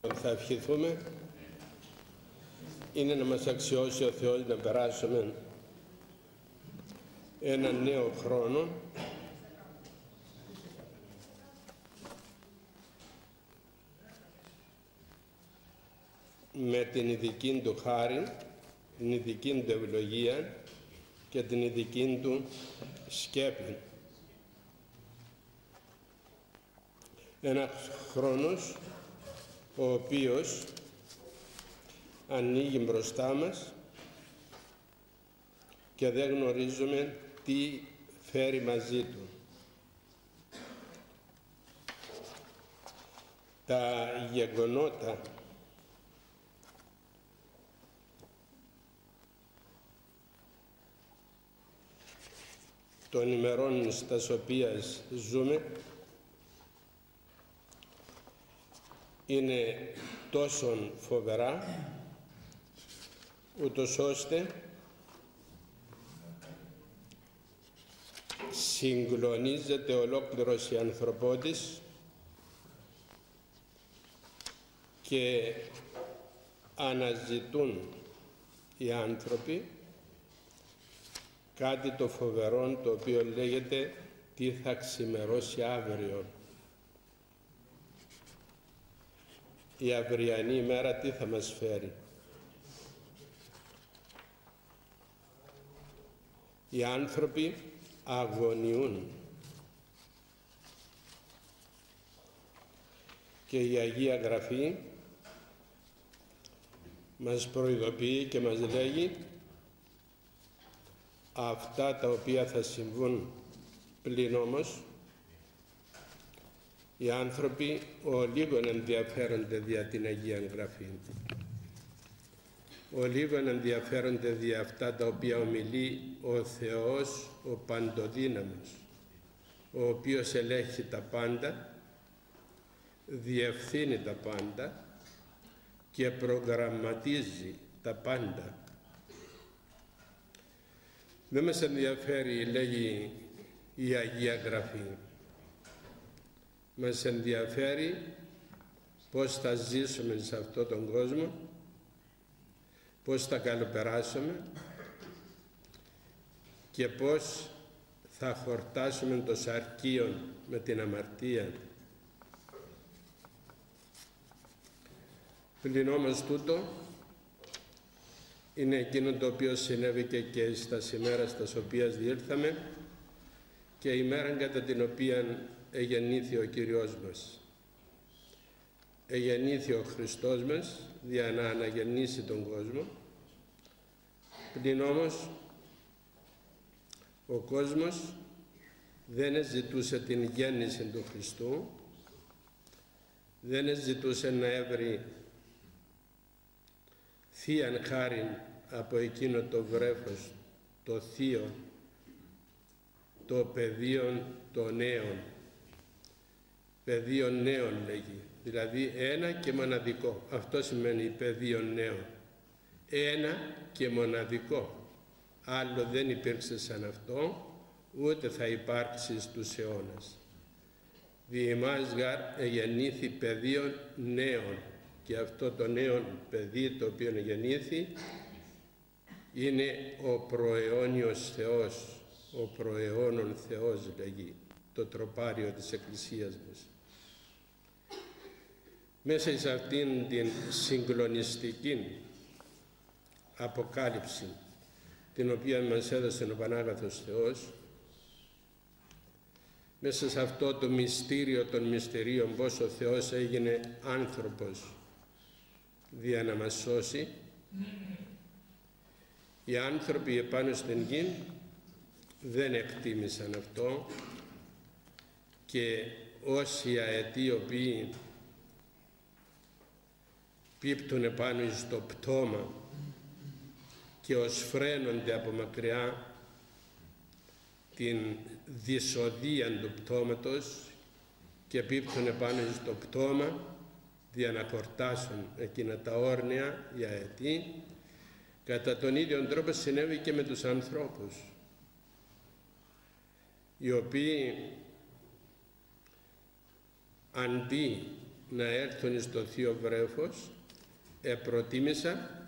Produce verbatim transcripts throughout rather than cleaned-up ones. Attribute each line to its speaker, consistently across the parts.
Speaker 1: Θα ευχηθούμε είναι να μας αξιώσει ο Θεός να περάσουμε ένα νέο χρόνο με την ειδική του χάρη, την ειδική του ευλογία και την ειδική του σκέπη. Ένας χρόνος ο οποίος ανοίγει μπροστά μας και δεν γνωρίζουμε τι φέρει μαζί του. Τα γεγονότα των ημερών στα οποία ζούμε είναι τόσο φοβερά, ούτως ώστε συγκλονίζεται ολόκληρος η ανθρωπότης και αναζητούν οι άνθρωποι κάτι το φοβερό το οποίο λέγεται τι θα ξημερώσει αύριο. Η αυριανή ημέρα τι θα μας φέρει. Οι άνθρωποι αγωνιούν και η Αγία Γραφή μας προειδοποιεί και μας λέγει αυτά τα οποία θα συμβούν, πλην όμως οι άνθρωποι ο λίγον ενδιαφέρονται δια την Αγία Γραφή. Ο λίγον ενδιαφέρονται δια αυτά τα οποία ομιλεί ο Θεός, ο Παντοδύναμος, ο οποίος ελέγχει τα πάντα, διευθύνει τα πάντα και προγραμματίζει τα πάντα. Δεν μας ενδιαφέρει, λέγει η Αγία Γραφή. Μας ενδιαφέρει πώς θα ζήσουμε σε αυτόν τον κόσμο, πώς θα καλοπεράσουμε και πώς θα χορτάσουμε το σαρκείο με την αμαρτία. Πλην όμως τούτο είναι εκείνο το οποίο συνέβηκε και στα ημέρα στα οποία διήλθαμε και η μέρα κατά την οποία εγεννήθη ο Κύριος μας. Εγεννήθη ο Χριστός μας για να αναγεννήσει τον κόσμο. Πλην όμως ο κόσμος δεν ζητούσε την γέννηση του Χριστού, δεν ζητούσε να έβρει θείαν χάριν από εκείνο το βρέφος, το θείο, το πεδίο των νέων. Πεδίο νέων λέγει, δηλαδή ένα και μοναδικό. Αυτό σημαίνει πεδίο νέων. Ένα και μοναδικό. Άλλο δεν υπήρξε σαν αυτό, ούτε θα υπάρξει στους αιώνας. Δι' εμάς γαρ εγεννήθη πεδίο νέων. Και αυτό το νέο παιδί το οποίο γεννήθη είναι ο προαιώνιος Θεός, ο προαιώνων Θεός λέγει, το τροπάριο της Εκκλησίας μας. Μέσα σε αυτήν την συγκλονιστική αποκάλυψη την οποία μας έδωσε ο Πανάγαθος Θεός, μέσα σε αυτό το μυστήριο των μυστηρίων πως ο Θεός έγινε άνθρωπος δια να μας σώσει, οι άνθρωποι επάνω στην γη δεν εκτίμησαν αυτό και όσοι αετοί οι οποίοι πίπτουν επάνω στο πτώμα και ως φρένονται από μακριά την δυσοδεία του πτώματος και πίπτουν επάνω στο πτώμα για να χορτάσουν εκείνα τα όρνια οι αετοί, κατά τον ίδιο τρόπο συνέβη και με τους ανθρώπους, οι οποίοι αντί να έρθουν στο Θείο Βρέφος, επροτίμησα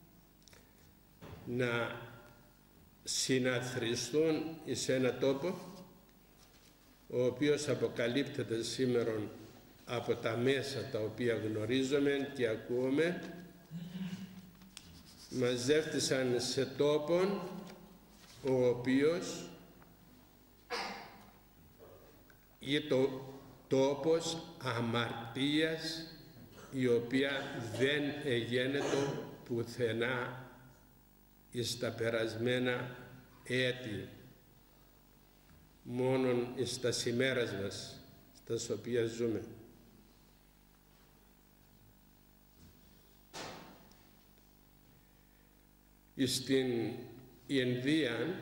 Speaker 1: να συναθριστούν εις ένα τόπο ο οποίος αποκαλύπτεται σήμερα από τα μέσα τα οποία γνωρίζουμε και ακούμε. Μαζεύτησαν σε τόπον ο οποίος ή το τόπος αμαρτίας, η οποία δεν εγένετο πουθενά εις τα περασμένα έτη, μόνον εις τα σημέρας μας, στα οποία ζούμε. Εις την Ινδία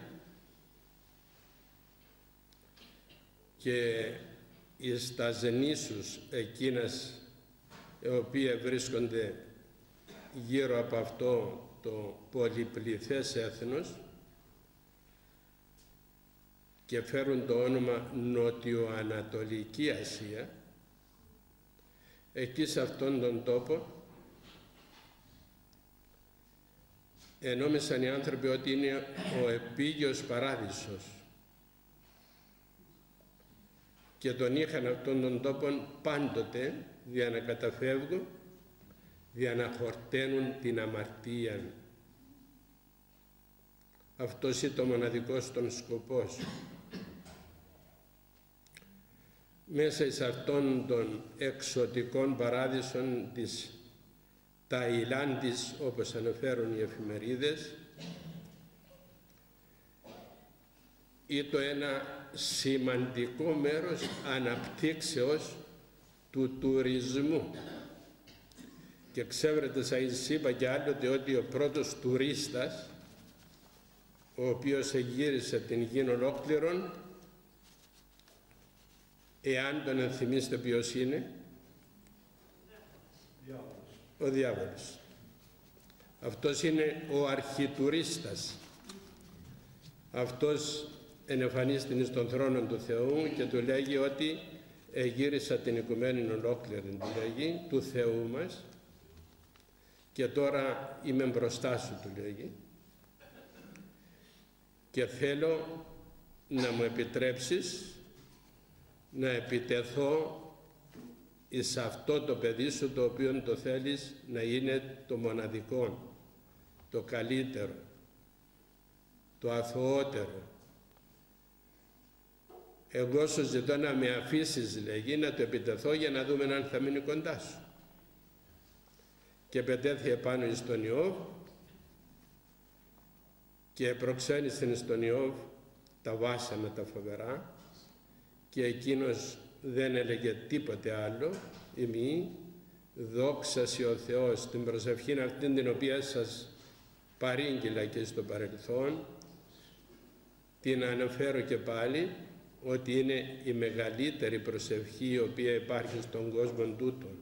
Speaker 1: και εις τα νήσους εκείνας οι οποίοι βρίσκονται γύρω από αυτό το πολυπληθές έθνος και φέρουν το όνομα Νοτιοανατολική Ασία, εκεί σε αυτόν τον τόπο ενόμισαν οι άνθρωποι ότι είναι ο επίγειος παράδεισος και τον είχαν αυτόν τον τόπο πάντοτε για να καταφεύγουν, για να χορταίνουν την αμαρτία. Αυτός είναι το μοναδικός των σκοπός. Μέσα εις αυτών των εξωτικών παράδεισων της Ταϊλάνδης, όπως αναφέρουν οι εφημερίδες, ήταν ένα σημαντικό μέρος αναπτύξεως του τουρισμού. Και ξέρετε, σας είπα και άλλοτε ότι ο πρώτος τουρίστας, ο οποίος εγύρισε την γη ολόκληρον, εάν τον ενθυμίστε ποιος είναι, ο διάβολος. Αυτός είναι ο αρχιτουρίστας. Αυτός ενεφανίστηκε στον θρόνο του Θεού και του λέγει ότι εγύρισα την οικουμένη ολόκληρη, του λέγει, του Θεού μας, και τώρα είμαι μπροστά σου, του λέγει, και θέλω να μου επιτρέψεις να επιτεθώ εις αυτό το παιδί σου το οποίο το θέλεις να είναι το μοναδικό, το καλύτερο, το αθωότερο. Εγώ σου ζητώ να με αφήσεις, λέγει, να το επιτεθώ για να δούμε αν θα μείνει κοντά σου. Και πετέθη επάνω εις τον Ιώβ και προξένησε στον Ιώβ τα βάσανα τα φοβερά, και εκείνος δεν έλεγε τίποτε άλλο, ημί δόξασι ο Θεός, την προσευχή αυτήν την οποία σας παρήγγειλα και στο παρελθόν, την αναφέρω και πάλι, ότι είναι η μεγαλύτερη προσευχή η οποία υπάρχει στον κόσμο τούτον.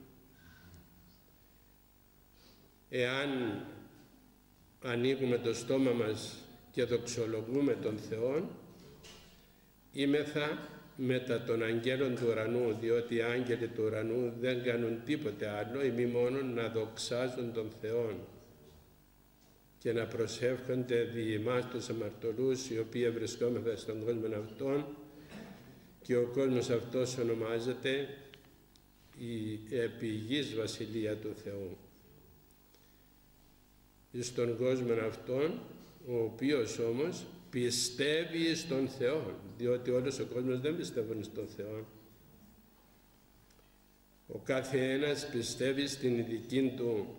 Speaker 1: Εάν ανοίγουμε το στόμα μας και δοξολογούμε τον Θεό, είμεθα μετά των αγγέλων του ουρανού, διότι οι άγγελοι του ουρανού δεν κάνουν τίποτε άλλο, ημί μόνο να δοξάζουν τον Θεό και να προσεύχονται δι' εμάς τους αμαρτωλούς, οι οποίοι βρισκόμεθα στον κόσμο αυτόν, και ο κόσμος αυτός ονομάζεται η επιγής Βασιλεία του Θεού. Στον κόσμο αυτόν, ο οποίος όμως πιστεύει στον Θεό, διότι όλος ο κόσμος δεν πιστεύει στον Θεό. Ο κάθε ένας πιστεύει στην ειδική του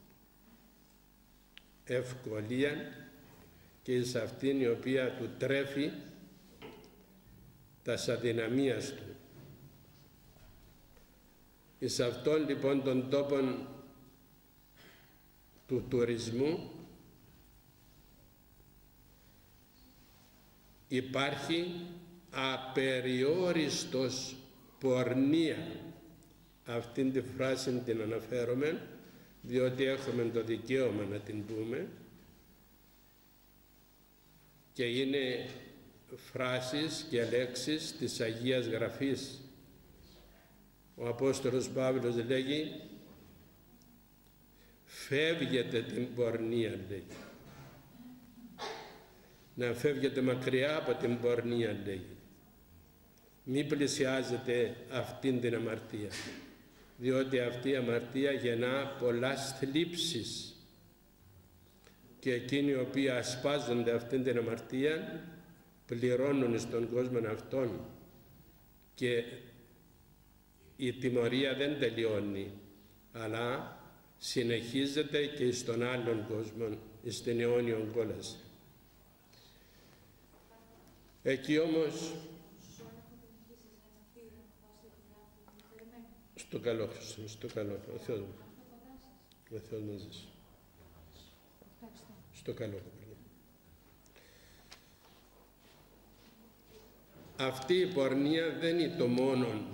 Speaker 1: ευκολία και σε αυτήν η οποία του τρέφει τας αδυναμίας του. Εις αυτόν λοιπόν τον τόπον του τουρισμού υπάρχει απεριόριστος πορνεία. Αυτήν τη φράση την αναφέρομαι διότι έχουμε το δικαίωμα να την πούμε, και είναι φράσεις και λέξεις της Αγίας Γραφής. Ο Απόστολος Παύλος λέγει φεύγετε την πορνεία, λέει. Να φεύγετε μακριά από την πορνεία, λέει. Μη πλησιάζετε αυτήν την αμαρτία, διότι αυτή η αμαρτία γεννά πολλές θλίψεις και εκείνοι οι οποίοι ασπάζονται αυτήν την αμαρτία πληρώνουν στον κόσμο αυτόν και η τιμωρία δεν τελειώνει, αλλά συνεχίζεται και στον άλλον κόσμο, στην αιώνιον κόλαση. Εκεί όμως, στο καλό, στο καλό, ο Θεός μου, ο Θεός μαζί σου. Στο καλό. Αυτή η πορνεία δεν είναι το μόνο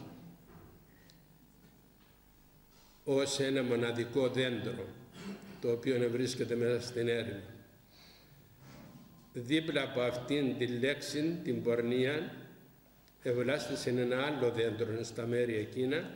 Speaker 1: ως ένα μοναδικό δέντρο το οποίο βρίσκεται μέσα στην έρημο. Δίπλα από αυτήν τη λέξη, την πορνεία, ευλάστησε ένα άλλο δέντρο στα μέρη εκείνα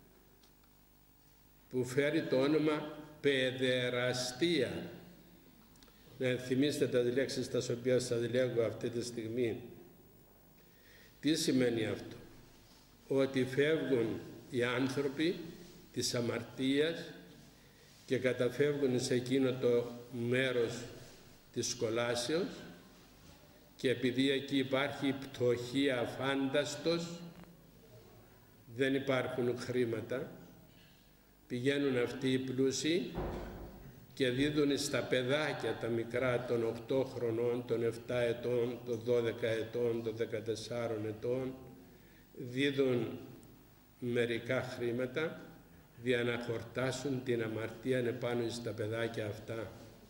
Speaker 1: που φέρει το όνομα παιδεραστία. Να θυμίστε τα λέξεις τα οποία σας λέγω αυτή τη στιγμή. Τι σημαίνει αυτό? Ότι φεύγουν οι άνθρωποι της αμαρτίας και καταφεύγουν σε εκείνο το μέρος της κολάσεως και επειδή εκεί υπάρχει πτωχή αφάνταστος, δεν υπάρχουν χρήματα, πηγαίνουν αυτοί οι πλούσιοι και δίδουν στα παιδάκια τα μικρά των οκτώ χρονών, των επτά ετών, των δώδεκα ετών, των δεκατεσσάρων ετών, δίδουν μερικά χρήματα για να χορτάσουν την αμαρτία επάνω στα παιδάκια αυτά.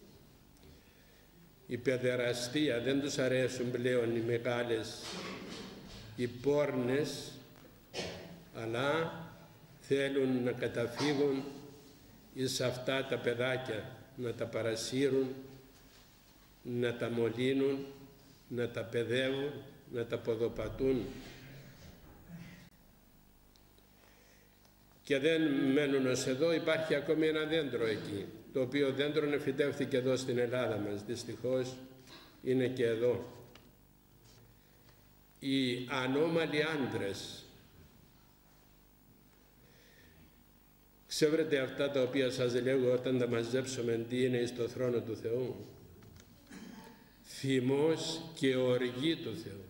Speaker 1: Η παιδεραστία δεν τους αρέσουν πλέον οι μεγάλες οι πόρνες, αλλά θέλουν να καταφύγουν εις αυτά τα παιδάκια, να τα παρασύρουν, να τα μολύνουν, να τα παιδεύουν, να τα ποδοπατούν. Και δεν μένουν ως εδώ, υπάρχει ακόμη ένα δέντρο εκεί, το οποίο δέντρο εφυτεύθηκε εδώ στην Ελλάδα μας, δυστυχώς είναι και εδώ. Οι ανώμαλοι άντρες. Ξέρετε αυτά τα οποία σας λέγω όταν τα μαζέψουμε τι είναι στο θρόνο του Θεού? Θυμός και οργή του Θεού.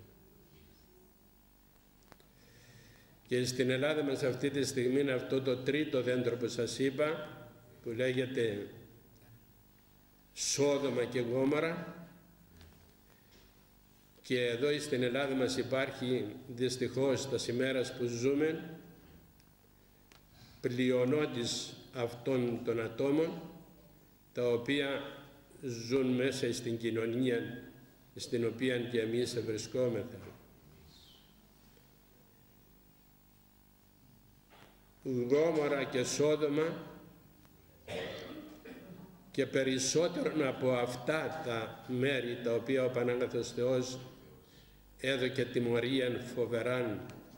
Speaker 1: Και στην Ελλάδα μας αυτή τη στιγμή είναι αυτό το τρίτο δέντρο που σας είπα, που λέγεται Σόδομα και Γόμορα, και εδώ στην Ελλάδα μας υπάρχει δυστυχώς τα σημέρας που ζούμε πλειονότης αυτών των ατόμων τα οποία ζουν μέσα στην κοινωνία στην οποία και εμείς βρισκόμεθα. Γόμορα και Σόδομα και περισσότερο από αυτά τα μέρη τα οποία ο Πανάγαθος Θεός έδωκε τιμωρία φοβεράν,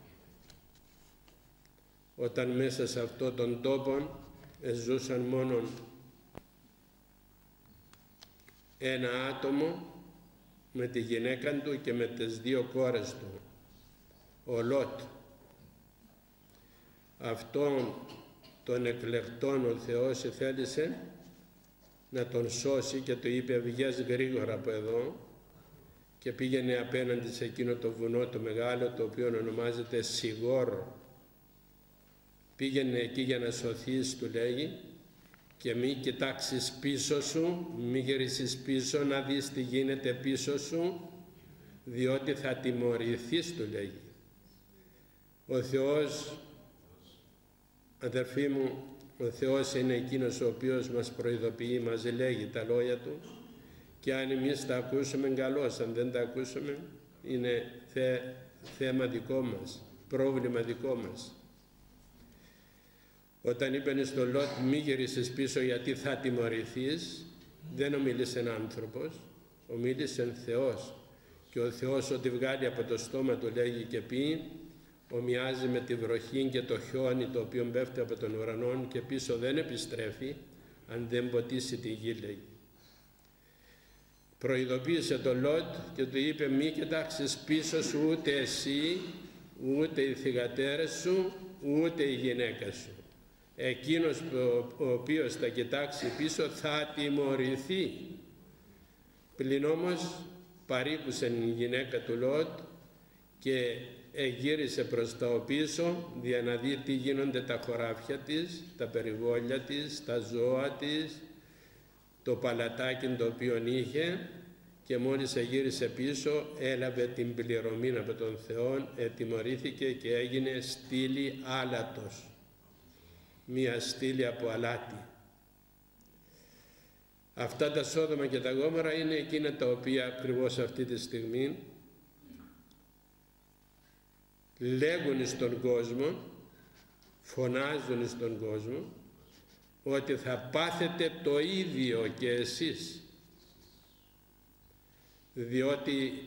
Speaker 1: όταν μέσα σε αυτό τον τόπο ζούσαν μόνο ένα άτομο με τη γυναίκα του και με τις δύο κόρες του, ο Λότ. Αυτόν τον εκλεκτόν ο Θεός θέλησε να τον σώσει και του είπε βγες γρήγορα από εδώ, και πήγαινε απέναντι σε εκείνο το βουνό το μεγάλο το οποίο ονομάζεται Σιγόρο. Πήγαινε εκεί για να σωθείς, του λέγει, και μη κοιτάξεις πίσω σου, μη γυρίσεις πίσω να δεις τι γίνεται πίσω σου, διότι θα τιμωρηθείς, του λέγει. Ο Θεός, αδερφοί μου, ο Θεός είναι εκείνος ο οποίος μας προειδοποιεί, μας λέγει τα λόγια Του, και αν εμείς τα ακούσουμε καλώς, αν δεν τα ακούσουμε είναι θε, θέμα δικό μας, πρόβλημα δικό μας. Όταν είπαν στον Λότ μη γυρίσεις πίσω γιατί θα τιμωρηθείς, δεν ομίλησε άνθρωπος, ομίλησε Θεός, και ο Θεός ό,τι βγάλει από το στόμα του λέγει και πει ομοιάζει με τη βροχή και το χιόνι το οποίο πέφτει από τον ουρανό και πίσω δεν επιστρέφει αν δεν ποτίσει τη γη, λέει. Προειδοποίησε τον Λότ και του είπε: μη κοιτάξεις πίσω σου ούτε εσύ, ούτε οι θυγατέρες σου, ούτε η γυναίκα σου. Εκείνος ο οποίος θα κοιτάξει πίσω θα τιμωρηθεί. Πλην όμως παρήκουσε η γυναίκα του Λότ και εγύρισε προς τα πίσω για να δει τι γίνονται τα χωράφια της, τα περιβόλια της, τα ζώα της, το παλατάκι το οποίο είχε, και μόλις εγύρισε πίσω έλαβε την πληρωμή από τον Θεό, ετιμωρήθηκε και έγινε στήλη άλατος, μία στήλη από αλάτι. Αυτά τα Σόδομα και τα Γόμορα είναι εκείνα τα οποία ακριβώς αυτή τη στιγμή λέγουν στον κόσμο, φωνάζουν στον κόσμο ότι θα πάθετε το ίδιο και εσείς, διότι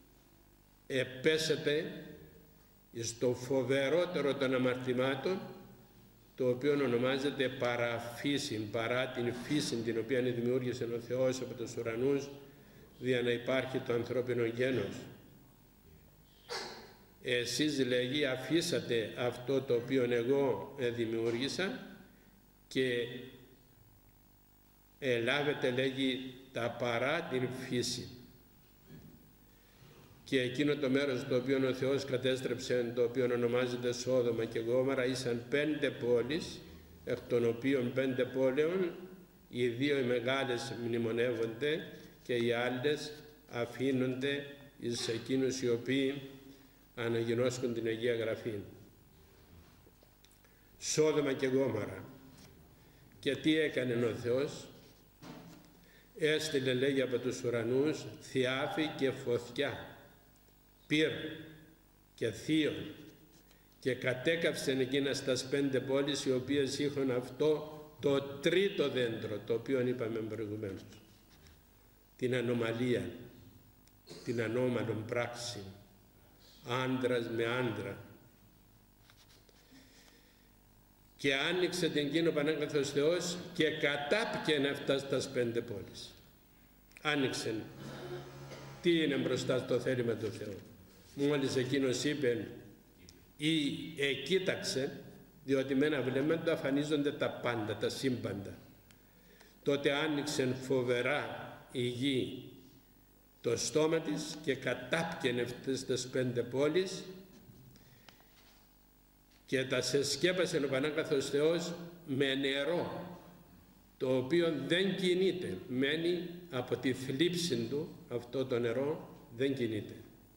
Speaker 1: επέσετε στο φοβερότερο των αμαρτημάτων, το οποίο ονομάζεται παραφύση, παρά την φύση την οποία δημιούργησε ο Θεός από τους ουρανούς για να υπάρχει το ανθρώπινο γένος. Εσείς, λέγει, αφήσατε αυτό το οποίο εγώ δημιούργησα και ελάβετε, λέγει, τα παρά την φύση. Και εκείνο το μέρος το οποίο ο Θεός κατέστρεψε, το οποίο ονομάζεται Σόδομα και Γόμορα, ήσαν πέντε πόλεις, εκ των οποίων πέντε πόλεων οι δύο οι μεγάλες μνημονεύονται και οι άλλες αφήνονται εις εκείνους οι οποίοι αναγινώσκουν την Αγία Γραφή. Σόδομα και Γόμορα. Και τι έκανε ο Θεός? Έστειλε, λέγει, από τους ουρανούς θιάφη και φωτιά, πυρ και θείον, και κατέκαυσαν εκείνα στα πέντε πόλεις, οι οποίες είχαν αυτό το τρίτο δέντρο, το οποίο είπαμε προηγουμένως, την ανομαλία, την ανώμαλον πράξη, άντρας με άντρα. Και άνοιξε την εκείνο Πανάγαθος Θεός και κατάπιανε αυτά στα πέντε πόλεις. Άνοιξε. Τι είναι μπροστά στο θέλημα του Θεού? Μόλις εκείνος είπε ή εκοίταξε, διότι με ένα βλέμμα του αφανίζονται τα πάντα, τα σύμπαντα, τότε άνοιξε φοβερά η γη το στόμα της και κατάπιανε αυτές τις πέντε πόλεις και τα σεσκέπασε ο Πανάγαθος Θεός με νερό, το οποίο δεν κινείται, μένει από τη θλίψη του, αυτό το νερό δεν κινείται,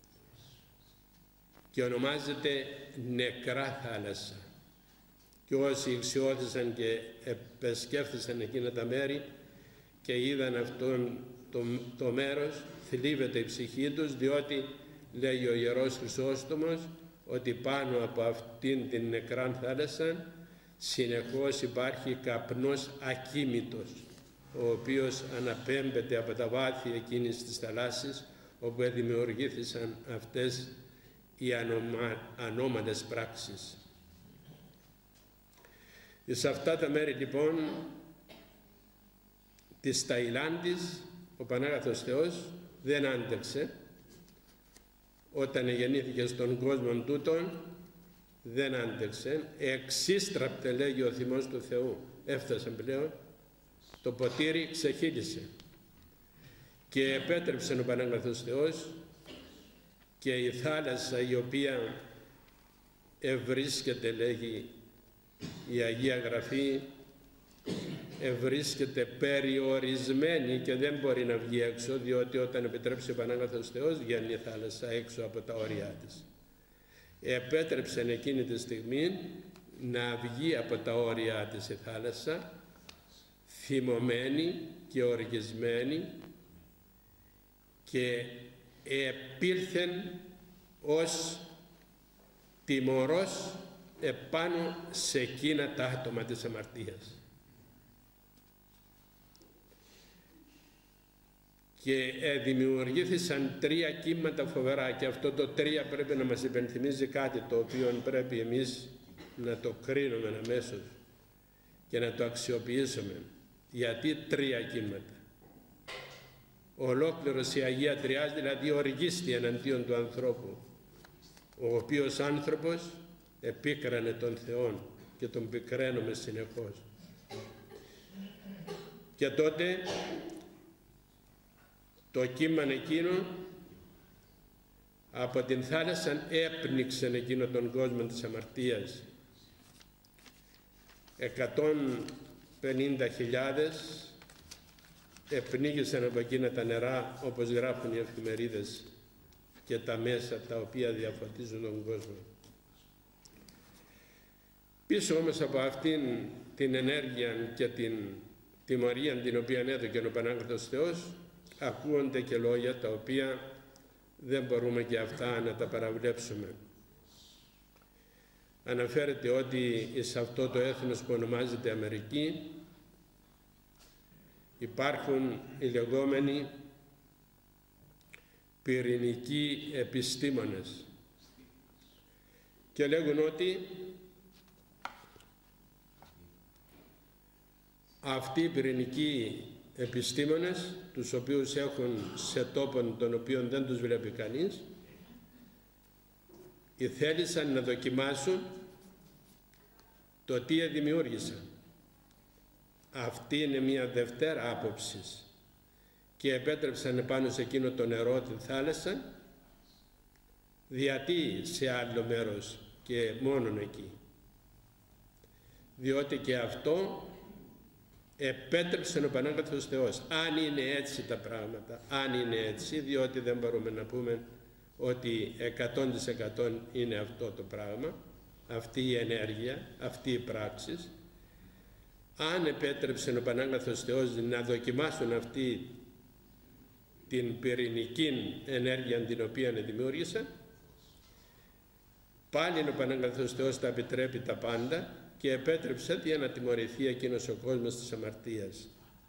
Speaker 1: και ονομάζεται νεκρά θάλασσα. Και όσοι ηξιώθησαν και επεσκέφθησαν εκείνα τα μέρη και είδαν αυτόν το, το μέρος, θλίβεται η ψυχή τους, διότι λέει ο Ιερός Χρυσόστομος ότι πάνω από αυτήν την νεκρά θάλασσα συνεχώς υπάρχει καπνός ακίμητος, ο οποίος αναπέμπεται από τα βάθη εκείνης της θαλάσσης, όπου δημιουργήθησαν αυτές οι ανομα, ανώμαλες πράξεις. Σε αυτά τα μέρη λοιπόν της Ταϊλάντης ο Πανάγαθος Θεός δεν άντεξε. Όταν γεννήθηκε στον κόσμο τούτον δεν άντεξε, εξίστραπτε, λέγει ο θυμός του Θεού, έφτασε πλέον, το ποτήρι ξεχύλισε και επέτρεψε ο Πανάγαθος Θεός και η θάλασσα, η οποία ευρίσκεται, λέγει η Αγία Γραφή, ευρίσκεται περιορισμένη και δεν μπορεί να βγει έξω, διότι όταν επιτρέψει ο Πανάγαθος Θεός βγαίνει η θάλασσα έξω από τα όρια της. Επέτρεψε εκείνη τη στιγμή να βγει από τα όρια της η θάλασσα, θυμωμένη και οργισμένη, και επήλθεν ως τιμωρός επάνω σε εκείνα τα άτομα της αμαρτίας. και ε, δημιουργήθησαν τρία κύματα φοβερά, και αυτό το τρία πρέπει να μας υπενθυμίζει κάτι το οποίο πρέπει εμείς να το κρίνουμε αμέσως και να το αξιοποιήσουμε. Γιατί τρία κύματα? Ολόκληρος η Αγία Τριάς δηλαδή οργίστη εναντίον του ανθρώπου, ο οποίος άνθρωπος επίκρανε τον Θεόν και τον πικραίνουμε συνεχώς. Και τότε το κύμα εκείνο από την θάλασσα έπνιξε εκείνο τον κόσμο της αμαρτίας. εκατόν πενήντα χιλιάδες επνίγησαν από εκείνα τα νερά, όπως γράφουν οι εφημερίδες και τα μέσα τα οποία διαφωτίζουν τον κόσμο. Πίσω όμως από αυτήν την ενέργεια και την τιμωρία την οποία έδωκε ο Πανάγαθος Θεός, ακούονται και λόγια τα οποία δεν μπορούμε και αυτά να τα παραβλέψουμε. Αναφέρεται ότι σε αυτό το έθνος που ονομάζεται Αμερική υπάρχουν οι λεγόμενοι πυρηνικοί επιστήμονες και λέγουν ότι αυτοί οι πυρηνικοί επιστήμονες, τους οποίους έχουν σε τόπον τον οποίο δεν τους βλέπει κανείς, θέλησαν να δοκιμάσουν το τι δημιούργησαν. Αυτή είναι μια δευτέρα άποψη και επέτρεψαν πάνω σε εκείνο το νερό τη θάλασσα, γιατί σε άλλο μέρος και μόνον εκεί? Διότι και αυτό επέτρεψε ο Πανάγαθος Θεός. Αν είναι έτσι τα πράγματα, αν είναι έτσι, διότι δεν μπορούμε να πούμε ότι εκατό τοις εκατό είναι αυτό το πράγμα, αυτή η ενέργεια, αυτή η πράξη. Αν επέτρεψε ο Πανάγαθος Θεός να δοκιμάσουν αυτή την πυρηνική ενέργεια την οποία δημιούργησαν, πάλι ο Πανάγαθος Θεός τα επιτρέπει τα πάντα και επέτρεψε για να τιμωρηθεί εκείνος ο κόσμος της αμαρτίας.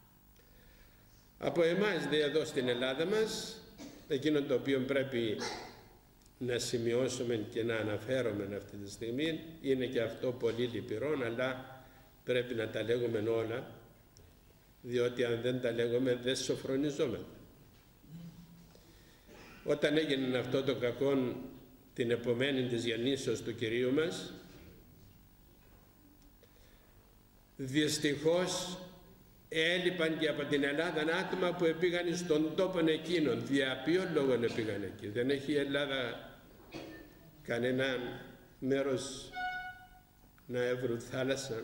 Speaker 1: Από εμάς δε εδώ στην Ελλάδα μας, εκείνο το οποίο πρέπει να σημειώσουμε και να αναφέρουμε αυτή τη στιγμή, είναι και αυτό πολύ λυπηρό, αλλά πρέπει να τα λέγουμε όλα, διότι αν δεν τα λέγουμε δεν σοφρονιζόμαστε. Όταν έγινε αυτό το κακό την επομένη της γεννήσεως του Κυρίου μας, δυστυχώς έλειπαν και από την Ελλάδα άτομα που πήγαν στον τόπο εκείνον. Δια ποιον λόγο πήγαν εκεί? Δεν έχει η Ελλάδα κανένα μέρος να έβρουν θάλασσα?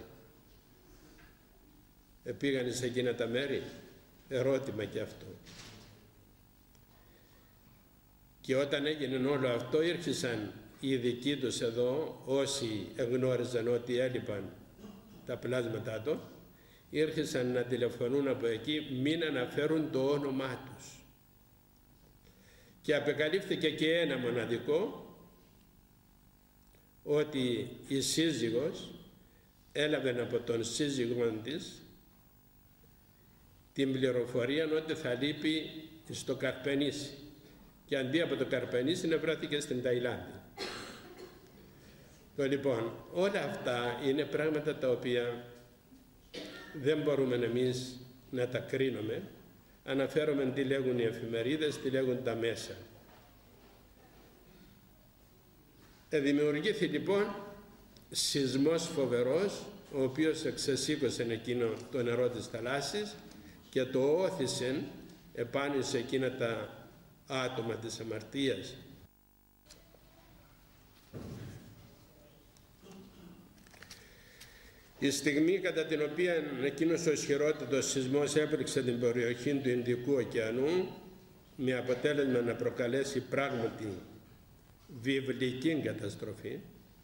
Speaker 1: Πήγαν σε εκείνα τα μέρη? Ερώτημα και αυτό. Και όταν έγινε όλο αυτό, ήρθαν οι δικοί τους εδώ, όσοι εγνώριζαν ότι έλειπαν τα πλάσματά του, ήρθαν να τηλεφωνούν από εκεί, μην αναφέρουν το όνομά τους. Και απεκαλύφθηκε και ένα μοναδικό, ότι η σύζυγος έλαβε από τον σύζυγό της την πληροφορία ότι θα λείπει στο Καρπενήσι, και αντί από το Καρπενήσι να βρέθηκε στην Ταϊλάνδη. Λοιπόν, όλα αυτά είναι πράγματα τα οποία δεν μπορούμε εμείς να τα κρίνουμε. Αναφέρομαι τι λέγουν οι εφημερίδες, τι λέγουν τα μέσα. Ε, δημιουργήθη λοιπόν σεισμός φοβερός, ο οποίος εξεσήκωσε εκείνο το νερό της θαλάσσης και το όθησε επάνω σε εκείνα τα άτομα της αμαρτίας. Η στιγμή κατά την οποία εκείνος ο ισχυρότατος σεισμός έπληξε την περιοχή του Ινδικού ωκεανού, με αποτέλεσμα να προκαλέσει πράγματι βιβλική καταστροφή,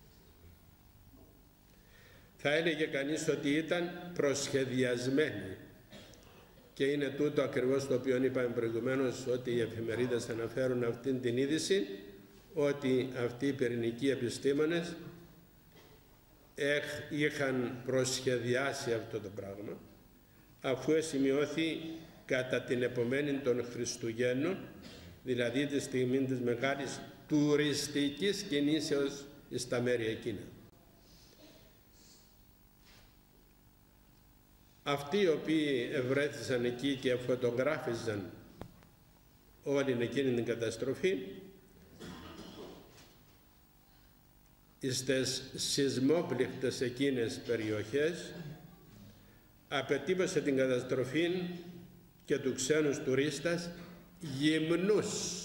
Speaker 1: θα έλεγε κανείς ότι ήταν προσχεδιασμένη. Και είναι τούτο ακριβώς το οποίο είπαμε προηγουμένως, ότι οι εφημερίδες αναφέρουν αυτήν την είδηση, ότι αυτοί οι πυρηνικοί επιστήμονες είχαν προσχεδιάσει αυτό το πράγμα, αφού σημειώθη κατά την επομένη των Χριστουγέννων, δηλαδή τη στιγμή της μεγάλης τουριστικής κινήσεως στα μέρη εκείνα. Αυτοί οι οποίοι ευρέθησαν εκεί και φωτογράφιζαν όλη εκείνη την καταστροφή, στις σεισμόπληκτες εκείνες περιοχές, απαιτύπωσε την καταστροφή και του ξένους τουρίστας γυμνούς.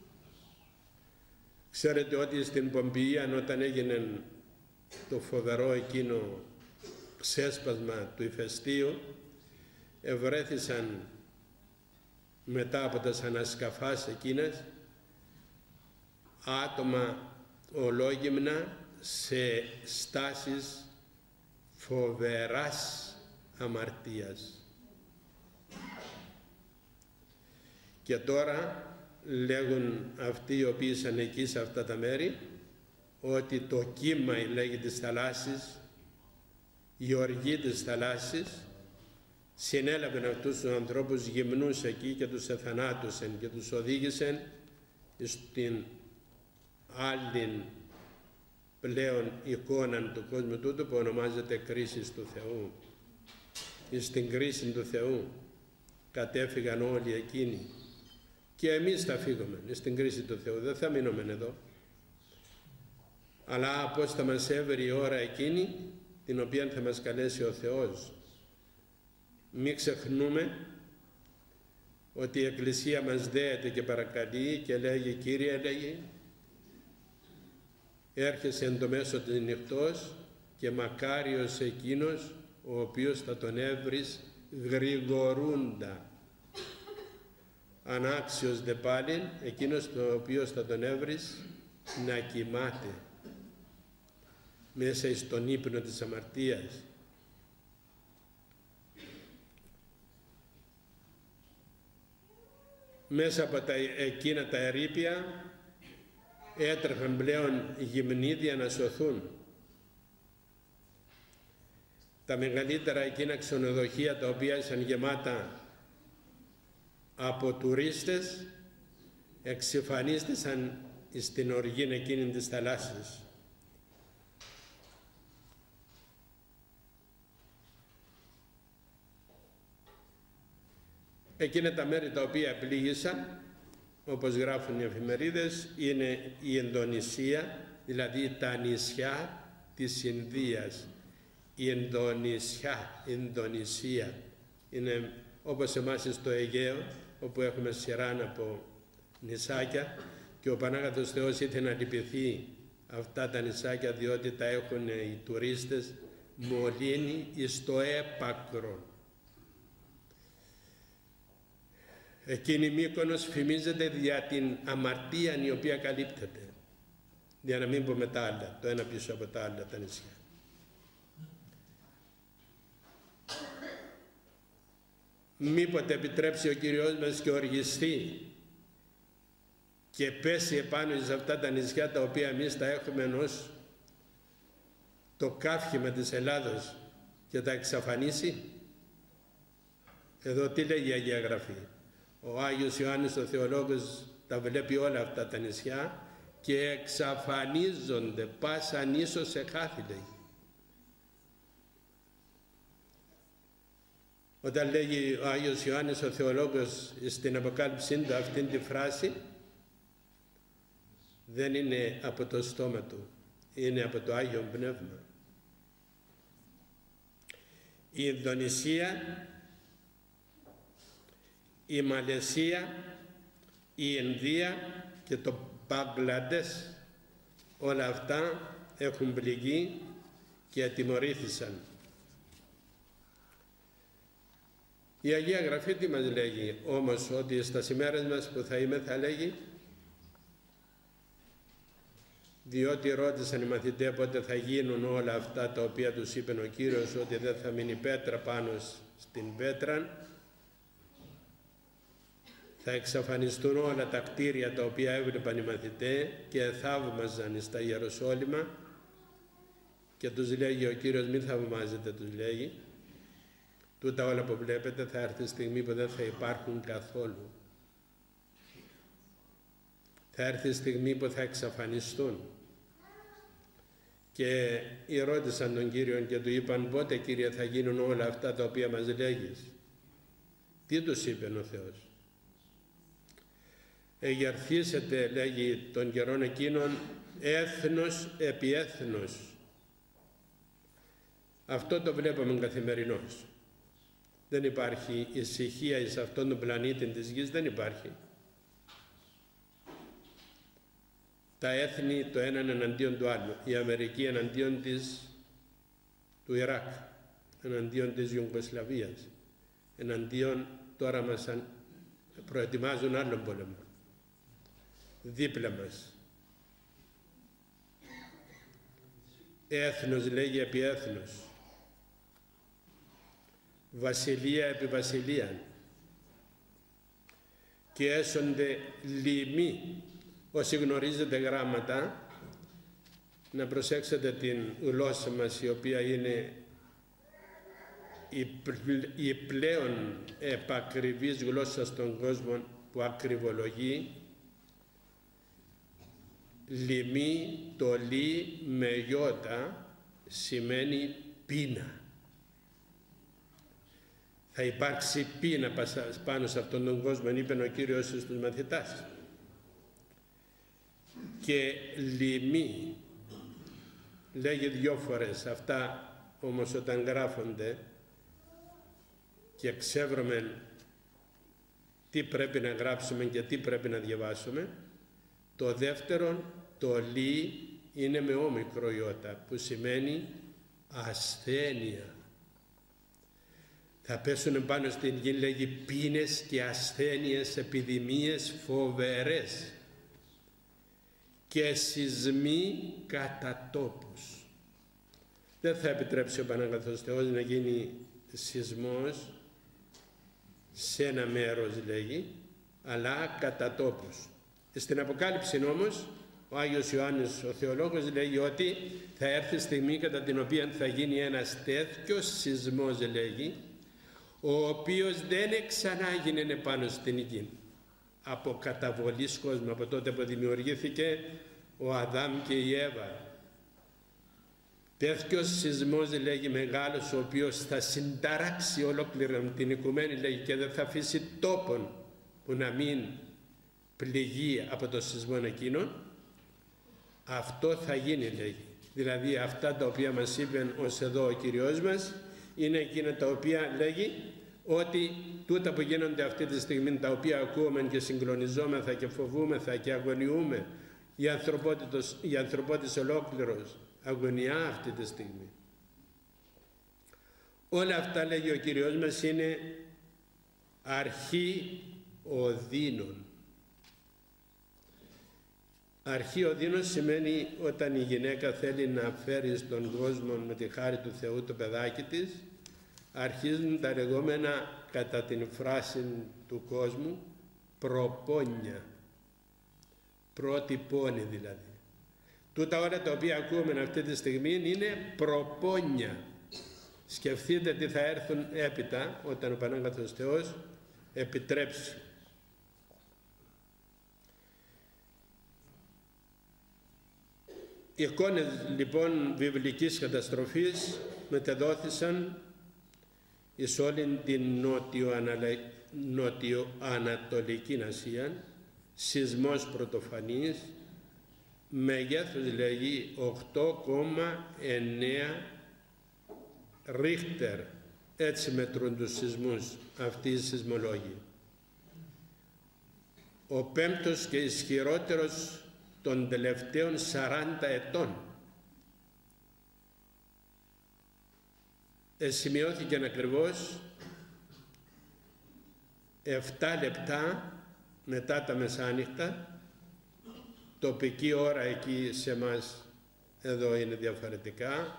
Speaker 1: Ξέρετε ότι στην Πομπιεία, όταν έγινε το φοβερό εκείνο ξέσπασμα του ηφαιστείου, ευρέθησαν μετά από τα ανασκαφάς εκείνες άτομα ολόγυμνα σε στάσεις φοβεράς αμαρτίας. Και τώρα λέγουν αυτοί οι οποίοι ήσαν εκεί σε αυτά τα μέρη ότι το κύμα, λέγει, της θαλάσσης, η οργή της θαλάσσης συνέλαβαν αυτούς τους ανθρώπους γυμνούς εκεί και τους εθανάτωσαν και τους οδήγησαν στην άλλη πλέον εικόνα του κόσμου τούτου που ονομάζεται κρίση του Θεού. Στην κρίση του Θεού κατέφυγαν όλοι εκείνοι και εμείς θα φύγουμε στην κρίση του Θεού, δεν θα μείνουμε εδώ, αλλά πώς θα μας έβρει η ώρα εκείνη την οποία θα μας καλέσει ο Θεός. Μην ξεχνούμε ότι η Εκκλησία μας δέεται και παρακαλεί και λέγει, Κύριε, λέγει, έρχεσαι εν το μέσο της νυχτός και μακάριος εκείνος ο οποίος θα τον έβρεις γρηγορούντα. Ανάξιος δε πάλιν εκείνος ο οποίος θα τον έβρεις να κοιμάται μέσα εις τον ύπνο της αμαρτίας. Μέσα από τα, εκείνα τα ερείπια έτρεχαν πλέον γυμνίδια να σωθούν. Τα μεγαλύτερα εκείνα ξενοδοχεία τα οποία ήσαν γεμάτα από τουρίστες εξυφανίστησαν στην οργή εκείνη της θαλάσσης. Εκείνα τα μέρη τα οποία πλήγησαν, όπως γράφουν οι εφημερίδες, είναι η Ινδονησία, δηλαδή τα νησιά της Ινδίας. Η Ινδονησιά, Ινδονησία, είναι όπως εμάς στο Αιγαίο, όπου έχουμε σειράν από νησάκια και ο Πανάγαθος Θεός ήθελε να λυπηθεί αυτά τα νησάκια διότι τα έχουν οι τουρίστες μολύνει εις το έπακρο. Εκείνη η Μύκονος φημίζεται για την αμαρτία η οποία καλύπτεται, για να μην πούμε τα άλλα, το ένα πίσω από τα άλλα τα νησιά. Μήποτε επιτρέψει ο Κύριος μας και οργιστεί και πέσει επάνω σε αυτά τα νησιά τα οποία εμείς τα έχουμε ως το κάφημα της Ελλάδος και τα εξαφανίσει. Εδώ τι λέει η Αγία Γραφή? Ο Άγιος Ιωάννης ο Θεολόγος τα βλέπει όλα αυτά τα νησιά και εξαφανίζονται, πάσαν ίσως σε χάθη, λέει. Όταν λέγει ο Άγιος Ιωάννης ο Θεολόγος στην Αποκάλυψή του αυτήν τη φράση, δεν είναι από το στόμα του, είναι από το Άγιο Πνεύμα. Η Ινδονησία, η Μαλαισία, η Ινδία και το Μπαγκλαντές, όλα αυτά έχουν πληγεί και ατιμωρήθησαν. Η Αγία Γραφή τι μας λέγει όμως? Ότι στα ημέρες μας που θα είμαι, θα λέγει, διότι ρώτησαν οι μαθητές πότε θα γίνουν όλα αυτά τα οποία τους είπε ο Κύριος, ότι δεν θα μείνει πέτρα πάνω στην πέτρα, θα εξαφανιστούν όλα τα κτίρια τα οποία έβλεπαν οι μαθητές και θαύμαζαν στα Ιεροσόλυμα, και τους λέγει ο Κύριος, μην θαυμάζετε, τους λέγει, Τούτα όλα που βλέπετε θα έρθει στιγμή που δεν θα υπάρχουν καθόλου. Θα έρθει στιγμή που θα εξαφανιστούν. Και ρώτησαν τον Κύριο και του είπαν, πότε Κύριε θα γίνουν όλα αυτά τα οποία μας λέγεις? Τι τους είπε ο Θεός? Εγερθήσετε, λέγει, των καιρών εκείνων έθνος επί έθνος. Αυτό το βλέπουμε καθημερινώς. Δεν υπάρχει ησυχία εις αυτόν τον πλανήτη της γης, δεν υπάρχει. Τα έθνη το έναν εναντίον του άλλου. Η Αμερική εναντίον της, του Ιράκ, εναντίον της Ιουγκοσλαβίας, εναντίον, τώρα μας προετοιμάζουν άλλον πόλεμο, δίπλα μας. Έθνος λέγει επί έθνος, βασιλεία επί βασιλεία, και έσονται λοιμοί. Όσοι γνωρίζετε γράμματα, να προσέξετε την γλώσσα μας, η οποία είναι η πλέον επακριβής γλώσσα στον κόσμο, που ακριβολογεί. Λοιμή, το λί με γιώτα σημαίνει πείνα. Θα υπάρξει πείνα πάνω σε αυτόν τον κόσμο, είπε ο Κύριος στους μαθητάς. Και λοιμή λέγει δυο φορές. Αυτά όμως όταν γράφονται και ξεύρωμε τι πρέπει να γράψουμε και τι πρέπει να διαβάσουμε, το δεύτερο, το λί, είναι με όμικρο ιώτα, που σημαίνει ασθένεια. Θα πέσουν πάνω στην γη, λέγει, πείνες και ασθένειες, επιδημίες φοβερές και σεισμοί κατά τόπους. Δεν θα επιτρέψει ο Παναγαθός Θεός να γίνει σεισμός σε ένα μέρος, λέγει, αλλά κατά τόπους. Στην Αποκάλυψη όμως, ο Άγιος Ιωάννης ο Θεολόγος λέγει ότι θα έρθει στιγμή κατά την οποία θα γίνει ένας τέτοιος σεισμός, λέγει, ο οποίος δεν ξανάγινε πάνω στην γη. Από καταβολής κόσμου, από τότε που δημιουργήθηκε ο Αδάμ και η Εύα. Τέτοιος σεισμός, λέγει, μεγάλος, ο οποίος θα συνταράξει ολόκληρη την οικουμένη, λέγει, και δεν θα αφήσει τόπον που να μην πληγεί από το σεισμό εκείνο. Αυτό θα γίνει, λέγει. Δηλαδή αυτά τα οποία μας είπε ως εδώ ο Κυριός μας είναι εκείνα τα οποία, λέγει, ότι τούτα που γίνονται αυτή τη στιγμή, τα οποία ακούμε και συγκλονιζόμεθα και φοβούμεθα και αγωνιούμε, η ανθρωπότητα, η ανθρωπότητα ολόκληρος αγωνιά αυτή τη στιγμή. Όλα αυτά, λέγει ο Κυριός μας, είναι αρχή οδύνων. Αρχή οδύνων σημαίνει όταν η γυναίκα θέλει να φέρει στον κόσμο με τη χάρη του Θεού το παιδάκι της, αρχίζουν τα λεγόμενα, κατά την φράση του κόσμου, προπόνια. Πρώτη πόνη δηλαδή. Τούτα όλα τα οποία ακούμε αυτή τη στιγμή είναι προπόνια. Σκεφτείτε τι θα έρθουν έπειτα όταν ο Πανάγαθος Θεός επιτρέψει. Οι εικόνες λοιπόν βιβλικής καταστροφής μετεδόθησαν εις όλην την νότιο-ανατολική Ασία, σεισμός πρωτοφανής, μεγέθους, λέγει, οκτώ κόμμα εννέα Ρίχτερ, έτσι μετρούν τους σεισμούς αυτοί οι σεισμολόγοι. Ο πέμπτος και ισχυρότερος των τελευταίων σαράντα ετών. Εσημειώθηκε ακριβώς επτά λεπτά μετά τα μεσάνυχτα, τοπική ώρα εκεί σε μας εδώ είναι διαφορετικά,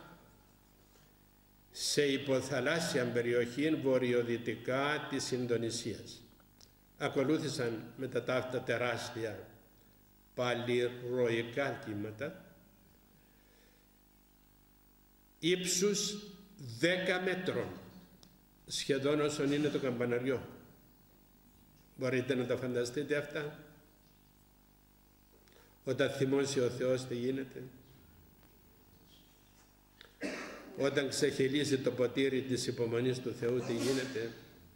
Speaker 1: σε υποθαλάσσια περιοχή βορειοδυτικά της Ινδονησίας. Ακολούθησαν μετά τα αυτά τεράστια παλιροϊκά κύματα ύψους δέκα μέτρων. σχεδόν όσον είναι το καμπαναριό. Μπορείτε να τα φανταστείτε αυτά? Όταν θυμώσει ο Θεός τι γίνεται? Όταν ξεχυλίζει το ποτήρι της υπομονής του Θεού τι γίνεται?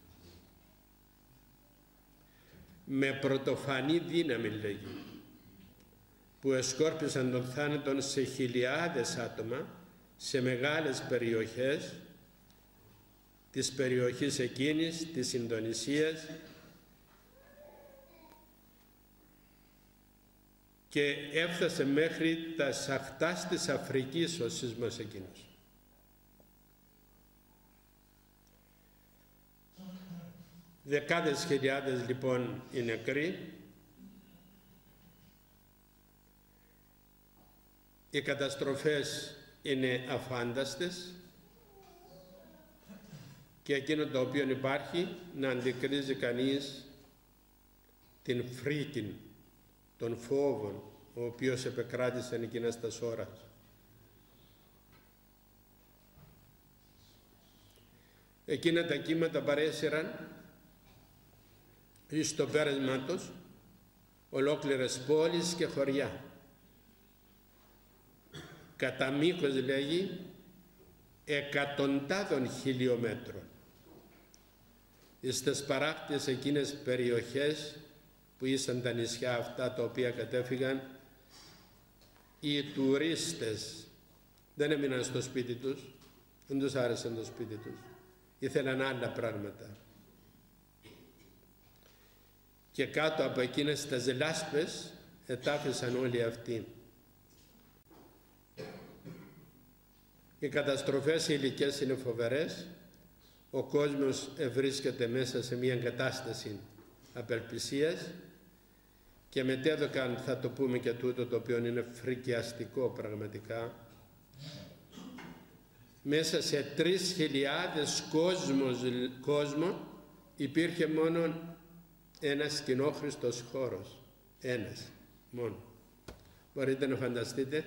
Speaker 1: Με πρωτοφανή δύναμη, λέγει, που εσκόρπισαν τον θάνατον σε χιλιάδες άτομα σε μεγάλες περιοχές της περιοχής εκείνης, της Ινδονησίας, και έφτασε μέχρι τα σαχτάς της Αφρικής ο σεισμός εκείνος. Δεκάδες χιλιάδες λοιπόν οι νεκροί. Οι καταστροφές είναι αφάνταστες και εκείνο το οποίο υπάρχει να αντικρίζει κανείς την φρίκη, των φόβων ο οποίος επεκράτησαν εκείνας τας ώρας. Εκείνα τα κύματα παρέσυραν εις το πέρασμα τους ολόκληρες πόλεις και χωριά. Κατά μήκος, λέγει, εκατοντάδων χιλιόμετρων. Στις παράκτιες εκείνες περιοχές που ήσαν τα νησιά αυτά τα οποία κατέφυγαν, οι τουρίστες δεν έμειναν στο σπίτι τους, δεν τους άρεσε το σπίτι τους, ήθελαν άλλα πράγματα. Και κάτω από εκείνες τις λάσπες ετάφησαν όλοι αυτοί. Οι καταστροφές υλικές είναι φοβερές. Ο κόσμος βρίσκεται μέσα σε μια κατάσταση απελπισίας και μετέδωκαν, θα το πούμε και τούτο το οποίο είναι φρικιαστικό πραγματικά, μέσα σε τρεις χιλιάδες κόσμος, κόσμο υπήρχε μόνο ένας κοινόχρηστος χώρος. Ένας μόνο. Μπορείτε να φανταστείτε?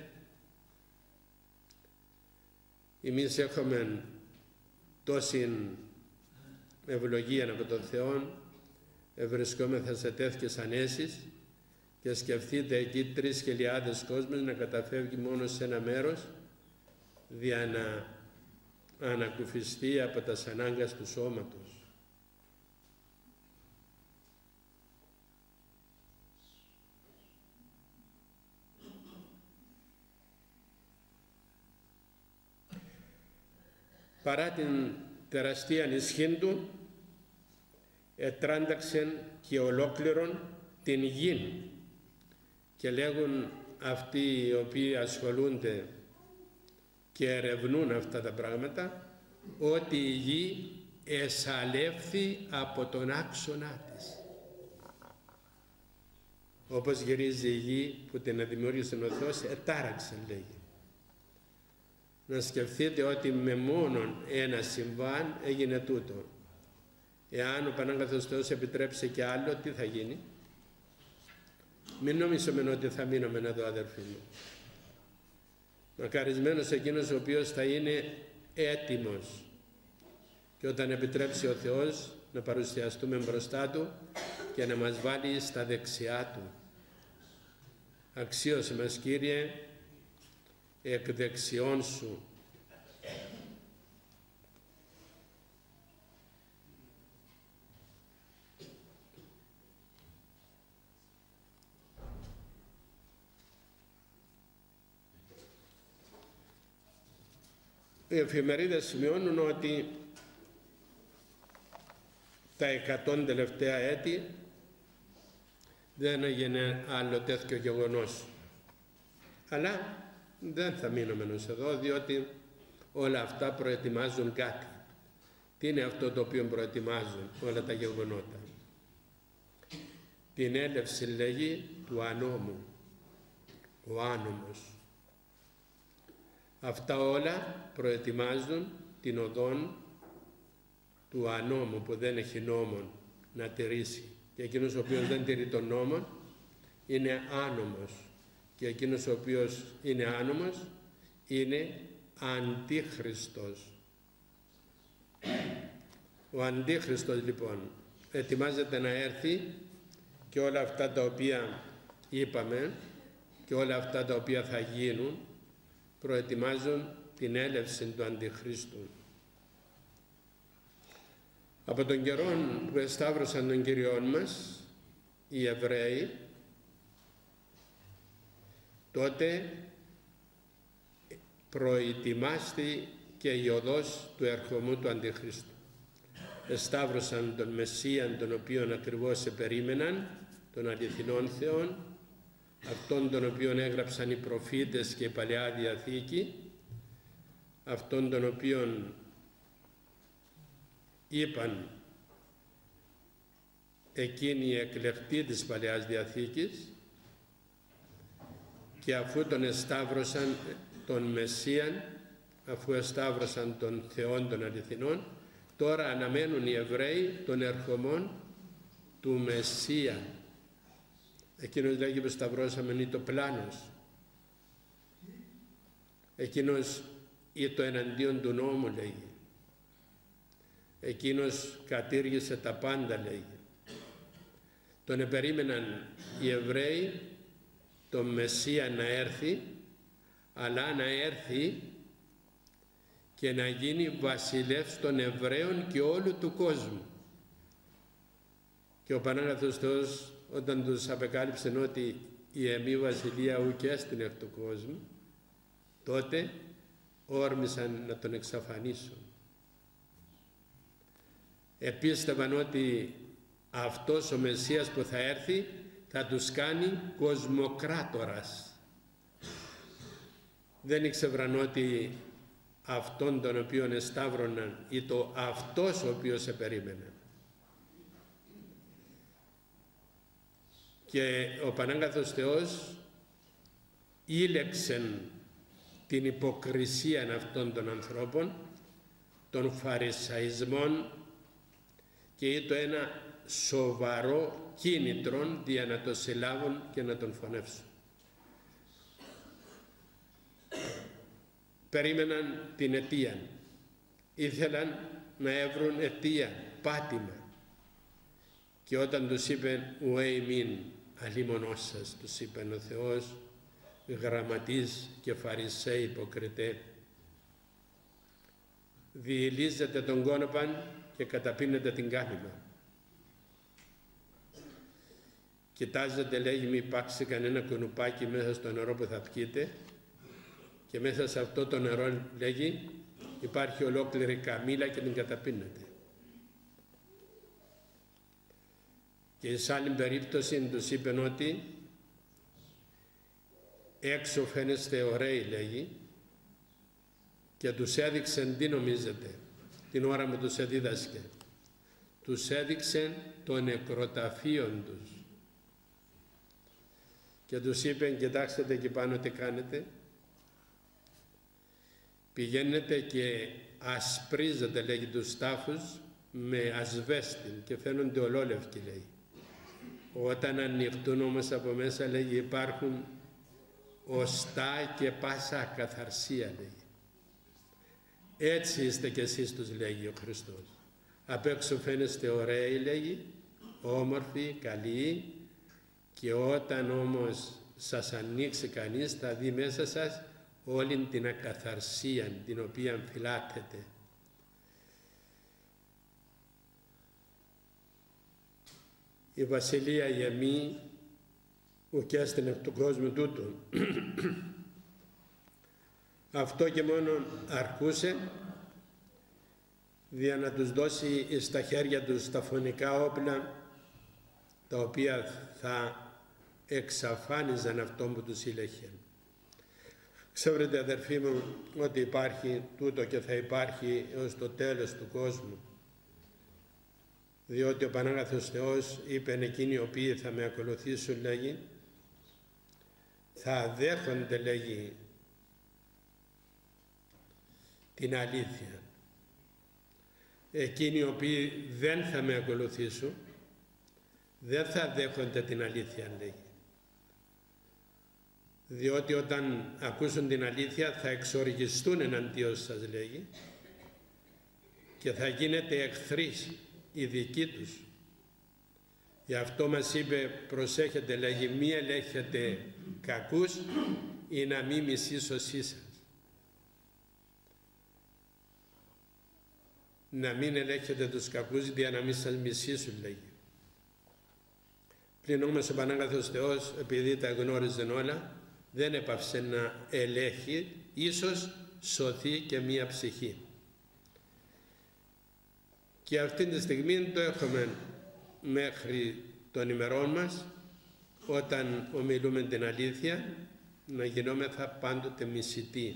Speaker 1: Εμείς έχουμε τόση ευλογία από τον Θεό, βρισκόμεθα σε τέτοιες ανέσεις, και σκεφτείτε εκεί τρεις χιλιάδες κόσμος να καταφεύγει μόνο σε ένα μέρος για να ανακουφιστεί από τα ανάγκας του σώματος. Παρά την τεραστία ισχύ του, ετράνταξεν και ολόκληρον την γη, και λέγουν αυτοί οι οποίοι ασχολούνται και ερευνούν αυτά τα πράγματα, ότι η γη εσαλεύθη από τον άξονά της. Όπως γυρίζει η γη που την δημιούργησε ο Θεός, ετάραξε, λέγει. Να σκεφτείτε ότι με μόνον ένα συμβάν έγινε τούτο. Εάν ο Πανάγαθος Θεός επιτρέψει και άλλο, τι θα γίνει? Μην νομίζουμε ότι θα μείνουμε εδώ, αδερφοί μου. Μακαρισμένος εκείνος ο οποίος θα είναι έτοιμος, και όταν επιτρέψει ο Θεός να παρουσιαστούμε μπροστά Του και να μας βάλει στα δεξιά Του. Αξίωσε μας, Κύριε, εκ δεξιών Σου. Οι εφημερίδες σημειώνουν ότι τα εκατόν τελευταία έτη δεν έγινε άλλο τέτοιο γεγονός. Αλλά δεν θα μείνουμε εδώ, διότι όλα αυτά προετοιμάζουν κάτι. Τι είναι αυτό το οποίο προετοιμάζουν όλα τα γεγονότα? Την έλευση, λέγει, του ανώμου. Ο άνομος. Αυτά όλα προετοιμάζουν την οδόν του ανώμου που δεν έχει νόμον να τηρήσει. Και εκείνος ο οποίος δεν τηρεί τον νόμο είναι άνομος. Και εκείνος ο οποίος είναι άνομος είναι αντίχριστος. Ο Αντίχριστος λοιπόν ετοιμάζεται να έρθει και όλα αυτά τα οποία είπαμε και όλα αυτά τα οποία θα γίνουν προετοιμάζουν την έλευση του Αντιχρίστου. Από τον καιρό που εσταύρωσαν τον Κύριόν μας οι Εβραίοι, τότε προετοιμάστη και η οδός του ερχομού του Αντιχρίστου. Εσταύρωσαν τον Μεσσίαν, τον οποίον ακριβώς επερίμεναν, τον αληθινόν Θεόν, αυτόν τον οποίον έγραψαν οι προφήτες και η Παλαιά Διαθήκη, αυτόν τον οποίον είπαν εκείνοι οι εκλεκτοί της Παλαιάς Διαθήκης, και αφού τον εσταύρωσαν τον Μεσσίαν, αφού εσταύρωσαν τον Θεόν των αληθινών, τώρα αναμένουν οι Εβραίοι τον ερχομόν του Μεσσία. Εκείνος λέγει που σταυρώσαμε είναι το πλάνος. Εκείνος ή το εναντίον του νόμου λέγει. Εκείνος κατήργησε τα πάντα λέγει. Τον επερίμεναν οι Εβραίοι τον Μεσσία να έρθει, αλλά να έρθει και να γίνει βασιλεύς των Εβραίων και όλου του κόσμου. Και ο Πανάγαθος Θεός όταν τους απεκάλυψε ότι η εμή βασιλεία ουκ έστειν εκ του κόσμου, τότε όρμησαν να τον εξαφανίσουν. Επίστευαν ότι αυτός ο Μεσσίας που θα έρθει θα τους κάνει κοσμοκράτορας. Δεν ήξεραν ότι αυτόν τον οποίον εσταύρωναν ή το αυτός ο οποίος επερίμεναν. Και ο Πανάγαθος Θεός ήλεξεν την υποκρισία αυτών των ανθρώπων, των φαρισαϊσμών, και ήταν ένα σοβαρό κίνητρο για να το συλλάβουν και να τον φωνεύσουν. Περίμεναν την αιτία. Ήθελαν να έβρουν αιτία, πάτημα. Και όταν τους είπε ουέ ημίν αλίμονός σας, τους είπε ο Θεός, γραμματείς και φαρισαίοι υποκριτέ, διηλίζετε τον κόνοπαν και καταπίνετε την κάλυμα. Κοιτάζετε, λέγει, μη υπάρξει κανένα κουνουπάκι μέσα στο νερό που θα πιείτε, και μέσα σε αυτό το νερό, λέγει, υπάρχει ολόκληρη καμήλα και την καταπίνετε. Και σε άλλη περίπτωση τους είπεν ότι έξω φαίνεστε ωραίοι, λέγει, και τους έδειξεν τι νομίζετε την ώρα που τους εδίδασκε. Τους έδειξε το νεκροταφείο τους και τους είπε, κοιτάξτε εκεί πάνω τι κάνετε, πηγαίνετε και ασπρίζετε, λέγει, τους τάφους με ασβέστη και φαίνονται ολόλευκοι, λέει. Όταν ανοιχτούν όμως από μέσα, λέγει, υπάρχουν οστά και πάσα ακαθαρσία, λέει. Έτσι είστε κι εσείς, τους λέγει ο Χριστός. Απ' έξω φαίνεστε ωραίοι, λέγει, όμορφοι, καλοί, και όταν όμως σας ανοίξει κανείς θα δει μέσα σας όλη την ακαθαρσία την οποία φυλάτετε. Η βασιλεία η εμή ουκ έστειν εκ του κόσμου τούτου. Αυτό και μόνο αρκούσε για να τους δώσει στα χέρια τους τα φωνικά όπλα, τα οποία θα εξαφάνιζαν αυτόν που τους ήλεχε. Ξέρετε, αδερφοί μου, ότι υπάρχει τούτο και θα υπάρχει έως το τέλος του κόσμου, διότι ο Πανάγαθος Θεός είπε, εκείνοι οι οποίοι θα με ακολουθήσουν, λέγει, θα δέχονται, λέγει, την αλήθεια. Εκείνοι οι οποίοι δεν θα με ακολουθήσουν δεν θα δέχονται την αλήθεια, λέγει. Διότι όταν ακούσουν την αλήθεια θα εξοργιστούν εναντίον σας, λέγει, και θα γίνετε εχθρείς οι δικοί τους. Γι' αυτό μας είπε, προσέχετε, λέγει, μη ελέγχετε κακούς ή να μη μισήσωσή σας. Να μην ελέγχετε τους κακούς για να μην σας μισήσουν, λέγει. Πλην όμως ο Πανάγαθος Θεός, επειδή τα γνώριζε όλα, δεν έπαυσε να ελέγχει, ίσως σωθεί και μία ψυχή. Και αυτή τη στιγμή το έχουμε μέχρι των ημερών μας, όταν ομιλούμε την αλήθεια, να γινόμεθα πάντοτε μισητοί.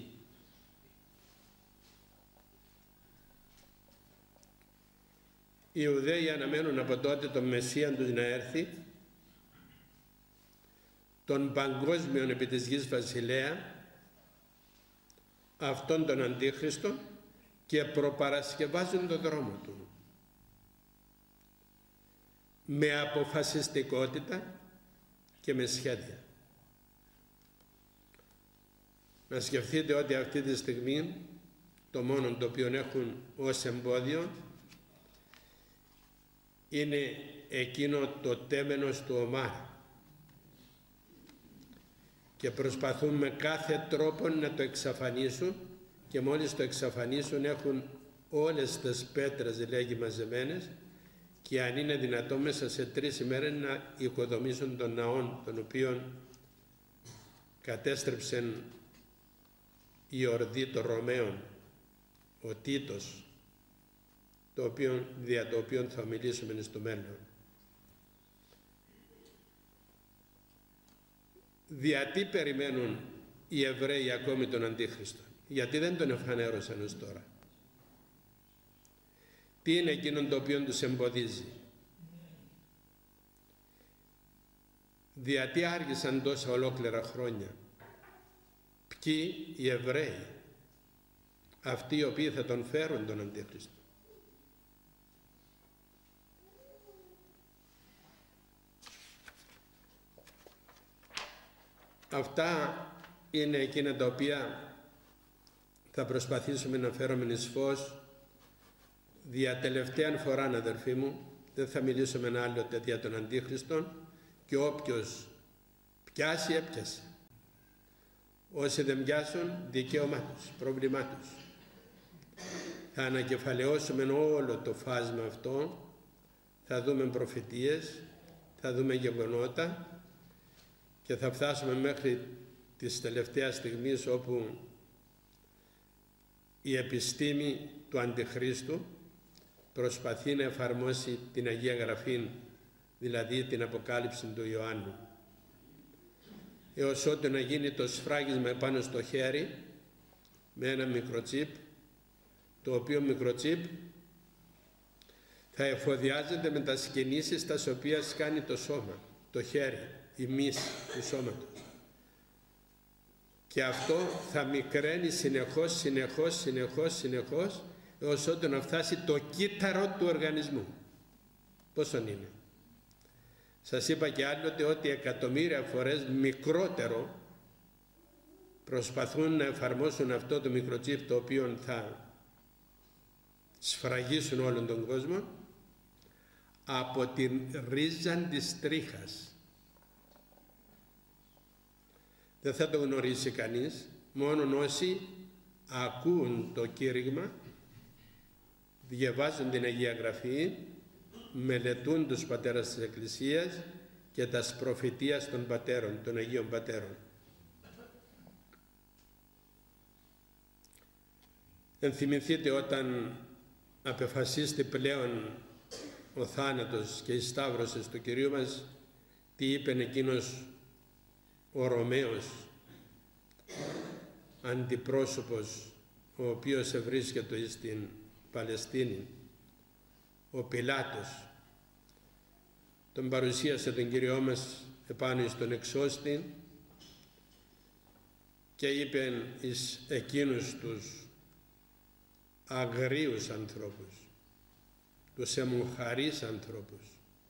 Speaker 1: Οι Ιουδαίοι αναμένουν από τότε τον Μεσσία τους να έρθει, τον παγκόσμιον επί της γης βασιλέα, αυτόν τον Αντίχριστο, και προπαρασκευάζουν τον δρόμο του. Με αποφασιστικότητα και με σχέδια. Να σκεφτείτε ότι αυτή τη στιγμή το μόνο το οποίο έχουν ως εμπόδιο είναι εκείνο το τέμενος του Ομάρ, και προσπαθούν με κάθε τρόπο να το εξαφανίσουν, και μόλις το εξαφανίσουν έχουν όλες τις πέτρες, λέγει, μαζεμένες, και αν είναι δυνατόν μέσα σε τρεις ημέρες να οικοδομήσουν τον ναό, τον οποίον κατέστρεψαν η ορδή των Ρωμαίων, ο Τίτος, το οποίο, δια το οποίο θα μιλήσουμε στο μέλλον. Γιατί περιμένουν οι Εβραίοι ακόμη τον Αντίχριστο? Γιατί δεν τον εφανέρωσαν ως τώρα? Τι είναι εκείνο το οποίο τους εμποδίζει? Γιατί άργησαν τόσα ολόκληρα χρόνια? Ποιοι? Οι Εβραίοι, αυτοί οι οποίοι θα τον φέρουν τον Αντίχριστο. Αυτά είναι εκείνα τα οποία θα προσπαθήσουμε να φέρουμε εις φως δια τελευταία φορά, αδερφοί μου. Δεν θα μιλήσουμε ένα άλλο τέτοια τον Αντίχριστον, και όποιος πιάσει, έπιασε. Όσοι δεν πιάσουν, δικαίωμά τους, πρόβλημά τους. Θα ανακεφαλαιώσουμε όλο το φάσμα αυτό, θα δούμε προφητείες, θα δούμε γεγονότα, και θα φτάσουμε μέχρι της τελευταίας στιγμής όπου η επιστήμη του Αντιχρίστου προσπαθεί να εφαρμόσει την Αγία Γραφή, δηλαδή την Αποκάλυψη του Ιωάννου, έως ότου να γίνει το σφράγισμα πάνω στο χέρι με ένα μικροτσίπ, το οποίο μικροτσίπ θα εφοδιάζεται με τα κινήσεις τα οποία κάνει το σώμα, το χέρι, η μύση του σώματος. Και αυτό θα μικραίνει συνεχώς, συνεχώς, συνεχώς, συνεχώς, έως ότου να φτάσει το κύτταρο του οργανισμού. Πόσον είναι? Σας είπα και άλλοτε ότι εκατομμύρια φορές μικρότερο προσπαθούν να εφαρμόσουν αυτό το μικροτσίπ, το οποίο θα σφραγίσουν όλον τον κόσμο, από την ρίζα της τρίχας. Δεν θα το γνωρίσει κανείς, μόνο όσοι ακούν το κήρυγμα, διαβάζουν την Αγία Γραφή, μελετούν τους πατέρας της Εκκλησίας και τα προφητείας των πατέρων, των Αγίων Πατέρων. Ενθυμηθείτε όταν απεφασίστη πλέον ο θάνατος και η σταύρωση του Κυρίου μας, τι είπε εκείνος ο Ρωμαίος αντιπρόσωπος, ο οποίος ευρίσκεται στην Παλαιστίνη, ο Πιλάτος. Τον παρουσίασε τον Κύριό μας επάνω στον εξώστη και είπε εις εκείνους τους αγρίους ανθρώπους, τους αιμουχαρείς ανθρώπους,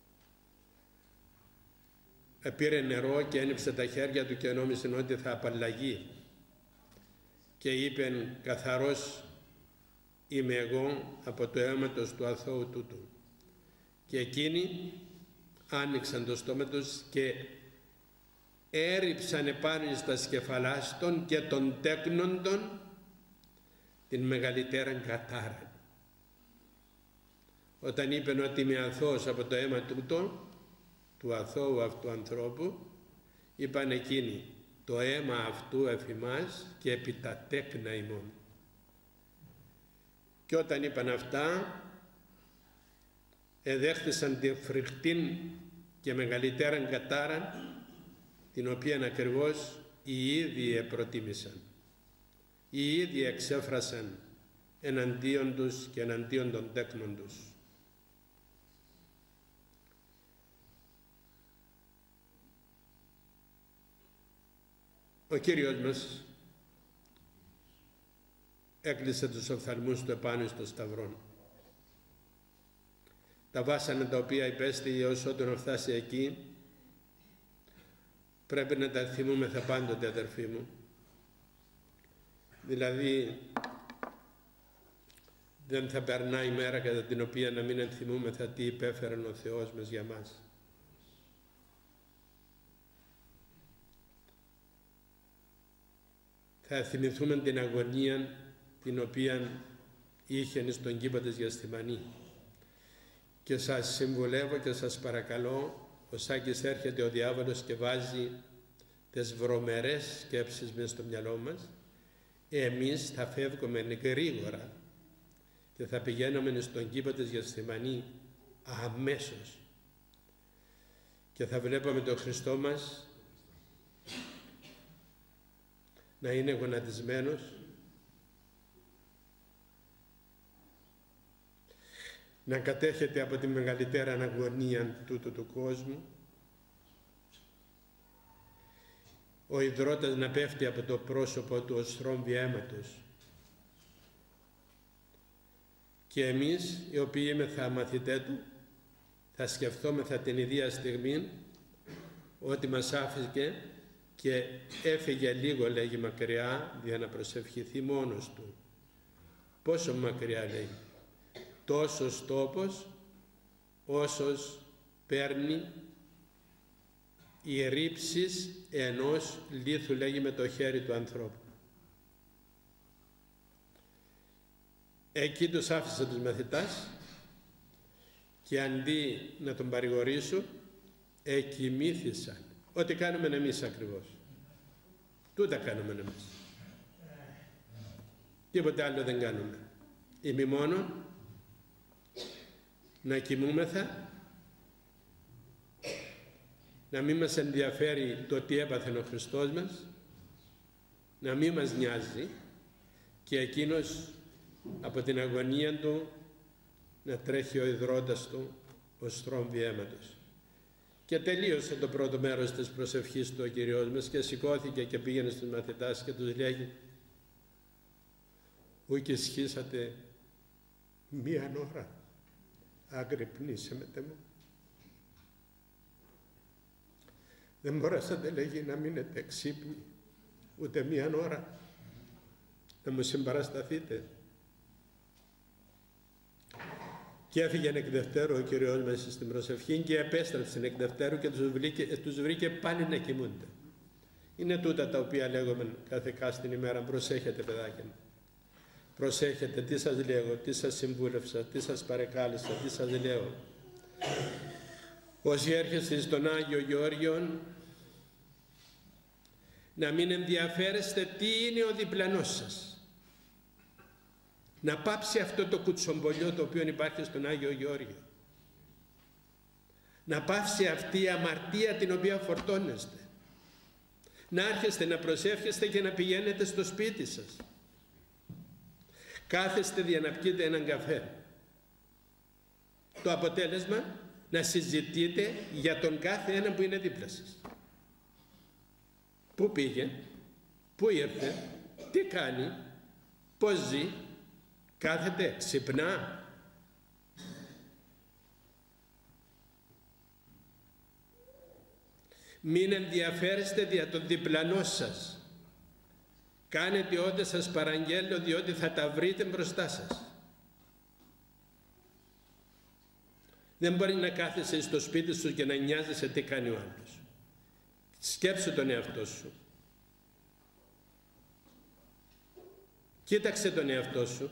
Speaker 1: πήρε νερό και ένυψε τα χέρια του και νόμιζε ότι θα απαλλαγεί, και είπε καθαρός είμαι εγώ από το αίματος του αθώου τούτου. Και εκείνοι άνοιξαν το στόμα τους και έριψαν επάνω στα σκεφαλάστων και των τέκνοντων την μεγαλύτεραν κατάρα. Όταν είπεν ότι είμαι αθώος από το αίμα τούτο, του αθώου αυτού ανθρώπου, είπαν εκείνοι, το αίμα αυτού εφημάς και επί τα τέκνα ημών. Και όταν είπαν αυτά, εδέχθησαν τη φρικτήν και μεγαλύτεραν κατάραν, την οποία ακριβώς οι ίδιοι προτίμησαν. Οι ίδιοι εξέφρασαν εναντίον τους και εναντίον των τέκνων τους. Ο Κύριος μας έκλεισε τους οφθαλμούς του επάνω στο σταυρό. Τα βάσανα τα οποία υπέστη ως όταν φτάσει εκεί, πρέπει να τα θυμούμεθα πάντοτε, αδερφοί μου. Δηλαδή, δεν θα περνάει η μέρα κατά την οποία να μην ενθυμούμεθα τι υπέφερε ο Θεός μας για μας. Θα θυμηθούμε την αγωνία την οποία είχε στον κήπο της Γεσθημανή. Και σας συμβουλεύω και σας παρακαλώ, ο Σάκης έρχεται ο διάβολος και βάζει τις βρωμερές σκέψεις μες στο μυαλό μας, εμείς θα φεύγουμε γρήγορα και θα πηγαίνουμε στον κήπο της Γεσθημανή αμέσως και θα βλέπουμε τον Χριστό μας να είναι γονατισμένος, να κατέχεται από τη μεγαλύτερη αγωνία τούτου του κόσμου, ο ιδρώτας να πέφτει από το πρόσωπο του ως θρόμβη αίματος. Και εμείς, οι οποίοι είμεθα μαθητέ του, θα σκεφτόμεθα την ίδια στιγμή ότι μας άφηκε και έφυγε λίγο, λέγει, μακριά για να προσευχηθεί μόνος του. Πόσο μακριά, λέει? Τόσος τόπος όσος παίρνει οι ρήψεις ενός λίθου, λέγει, με το χέρι του ανθρώπου. Εκεί τους άφησε τους μαθητάς και αντί να τον παρηγορήσουν, εκοιμήθησαν. Ό,τι κάνουμε εμείς ακριβώς. Τούτα κάνουμε εμείς. Τίποτε άλλο δεν κάνουμε. Ημί μόνο να κοιμούμεθα, να μην μας ενδιαφέρει το τι έπαθε ο Χριστός μας, να μην μας νοιάζει και εκείνος από την αγωνία του να τρέχει ο ιδρώτας του ως θρόμβη αίματος. Και τελείωσε το πρώτο μέρος της προσευχής του ο Κύριος μας και σηκώθηκε και πήγαινε στους μαθητάς και τους λέγει, ούκ ισχύσατε μίαν ώρα, αγρυπνήσεμετε μου. Δεν μπορέσατε, λέγει, να μείνετε ξύπνοι ούτε μίαν ώρα, να μου συμπαρασταθείτε. Και έφυγε εκ δευτέρου ο Κύριος μέσα στην προσευχή και επέστρεψε εκ δευτέρου και τους βρήκε, τους βρήκε πάλι να κοιμούνται. Είναι τούτα τα οποία λέγουμε κάθε κάστην ημέρα. Προσέχετε, παιδάκια μου. Προσέχετε τι σας λέγω, τι σας συμβούλευσα, τι σας παρεκάλεσα, τι σας λέω. Όσοι έρχεστε στον Άγιο Γεώργιον, να μην ενδιαφέρεστε τι είναι ο διπλανός σας. Να πάψει αυτό το κουτσομπολιό το οποίο υπάρχει στον Άγιο Γεώργιο. Να πάψει αυτή η αμαρτία την οποία φορτώνεστε. Να άρχεστε να προσεύχεστε και να πηγαίνετε στο σπίτι σας. Κάθεστε για να πιείτε έναν καφέ. Το αποτέλεσμα να συζητείτε για τον κάθε ένα που είναι δίπλα σας. Πού πήγε, πού ήρθε, τι κάνει, πώς ζει. Κάθεται, ξυπνά. Μην ενδιαφέρεστε δια τον διπλανό σας. Κάνετε ό,τι σας παραγγέλνω, διότι θα τα βρείτε μπροστά σας. Δεν μπορεί να κάθεσαι στο σπίτι σου και να νοιάζεσαι τι κάνει ο άλλος. Σκέψου τον εαυτό σου. Κοίταξε τον εαυτό σου.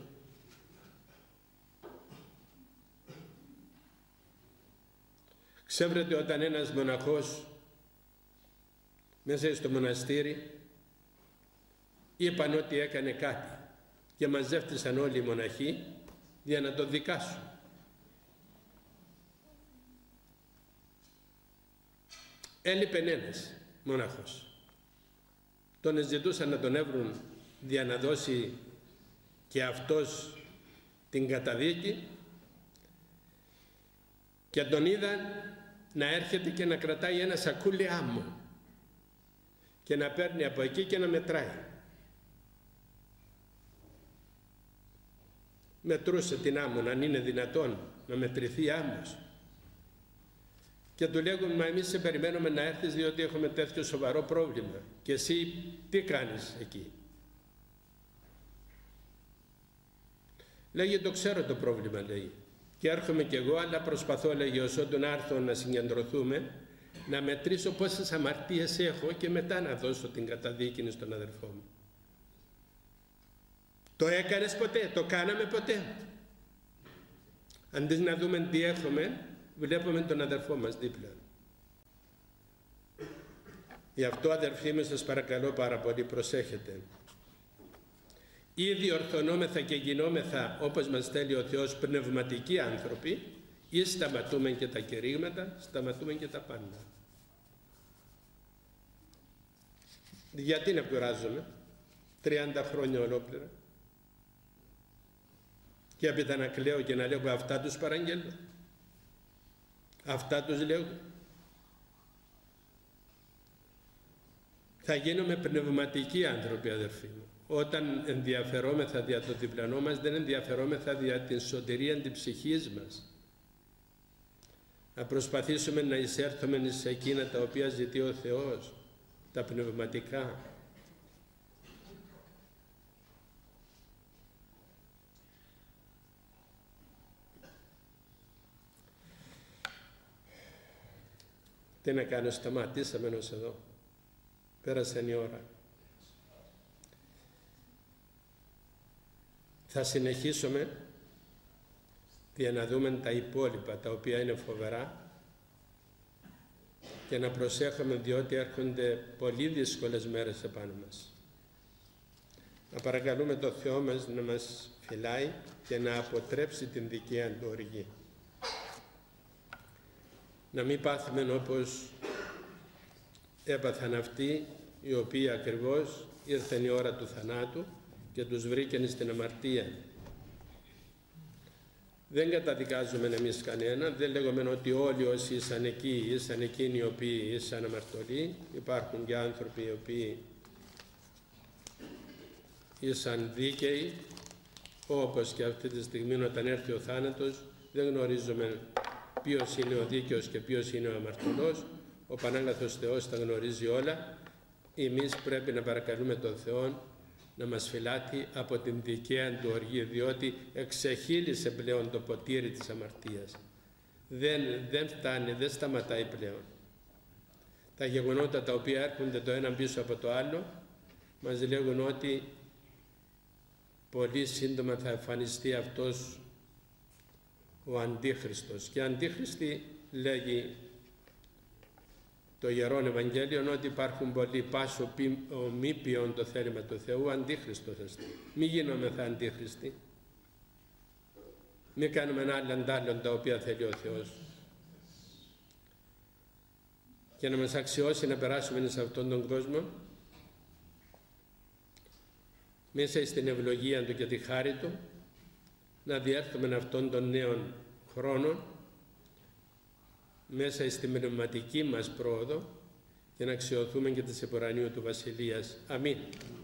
Speaker 1: Ξέρετε, όταν ένας μοναχός μέσα στο μοναστήρι είπαν ότι έκανε κάτι και μαζεύτησαν όλοι οι μοναχοί για να το δικάσουν. Έλειπε ένας μοναχός. Τον ζητούσαν να τον έβρουν για να δώσει και αυτός την καταδίκη και τον είδαν να έρχεται και να κρατάει ένα σακούλι άμμο και να παίρνει από εκεί και να μετράει. Μετρούσε την άμμο, αν είναι δυνατόν να μετρηθεί άμμος. Και του λέγουν, μα εμείς σε περιμένουμε να έρθεις διότι έχουμε τέτοιο σοβαρό πρόβλημα. Και εσύ τι κάνεις εκεί? Λέγει, το ξέρω το πρόβλημα, λέει. Και έρχομαι κι εγώ, αλλά προσπαθώ, λέγει, όσο να έρθω να συγκεντρωθούμε, να μετρήσω πόσες αμαρτίες έχω και μετά να δώσω την καταδίκη στον αδερφό μου. Το έκανες ποτέ? Το κάναμε ποτέ? Αντί να δούμε τι έχουμε, βλέπουμε τον αδερφό μας δίπλα. Γι' αυτό, αδερφοί μου, σας παρακαλώ πάρα πολύ, προσέχετε. Ή διορθωνόμεθα και γινόμεθα όπως μας θέλει ο Θεός πνευματικοί άνθρωποι, ή σταματούμε και τα κηρύγματα, σταματούμε και τα πάντα. Γιατί να κουράζομαι τριάντα χρόνια ολόκληρα και έπειτα να κλαίω και να λέγω αυτά τους παραγγέλνω, αυτά τους λέω? Θα γίνουμε πνευματικοί άνθρωποι, αδερφοί μου. Όταν ενδιαφερόμεθα δια το διπλανό μας, δεν ενδιαφερόμεθα δια την σωτηρία της ψυχής μας. Να προσπαθήσουμε να εισέρθουμε σε εκείνα τα οποία ζητεί ο Θεός, τα πνευματικά. Τι να κάνω, σταματήσαμε ενός εδώ. Πέρασε η ώρα. Θα συνεχίσουμε για να δούμε τα υπόλοιπα, τα οποία είναι φοβερά, και να προσέχουμε, διότι έρχονται πολύ δύσκολες μέρες επάνω μας. Να παρακαλούμε το Θεό μας να μας φυλάει και να αποτρέψει την δικαία του οργή. Να μην πάθουμε όπως έπαθαν αυτοί οι οποίοι ακριβώς ήρθε η ώρα του θανάτου και τους βρήκαν στην αμαρτία. Δεν καταδικάζουμε εμείς κανένα, δεν λέγουμε ότι όλοι όσοι ήσαν εκεί ήσαν εκείνοι οι οποίοι ήσαν αμαρτωλοί. Υπάρχουν και άνθρωποι οι οποίοι ήσαν δίκαιοι, όπως και αυτή τη στιγμή όταν έρθει ο θάνατος δεν γνωρίζουμε ποιος είναι ο δίκαιος και ποιος είναι ο αμαρτωλός. Ο Πανάγαθος Θεός τα γνωρίζει όλα. Εμείς πρέπει να παρακαλούμε τον Θεό να μας φυλάτει από την δικαία του οργή, διότι εξεχείλισε πλέον το ποτήρι της αμαρτίας. Δεν, δεν φτάνει, δεν σταματάει πλέον. Τα γεγονότα τα οποία έρχονται το ένα πίσω από το άλλο μας λέγουν ότι πολύ σύντομα θα εμφανιστεί αυτός ο Αντίχριστος. Και Αντίχριστη λέγει το Ιερόν Ευαγγέλιο ότι υπάρχουν πολλοί πάσο μη ποιον το θέλημα του Θεού, Αντίχριστος εστί. Μη γίνομεθα Αντίχριστοι. Μη κάνουμε ένα άλλον άλλον τα οποία θέλει ο Θεός. Και να μας αξιώσει να περάσουμε σε αυτόν τον κόσμο μέσα στην ευλογία Του και τη χάρη Του, να διέρθουμε αυτόν τον νέο χρόνο μέσα στην πνευματική μας πρόοδο και να αξιωθούμε και της επουρανίου του Βασιλείας. Αμήν.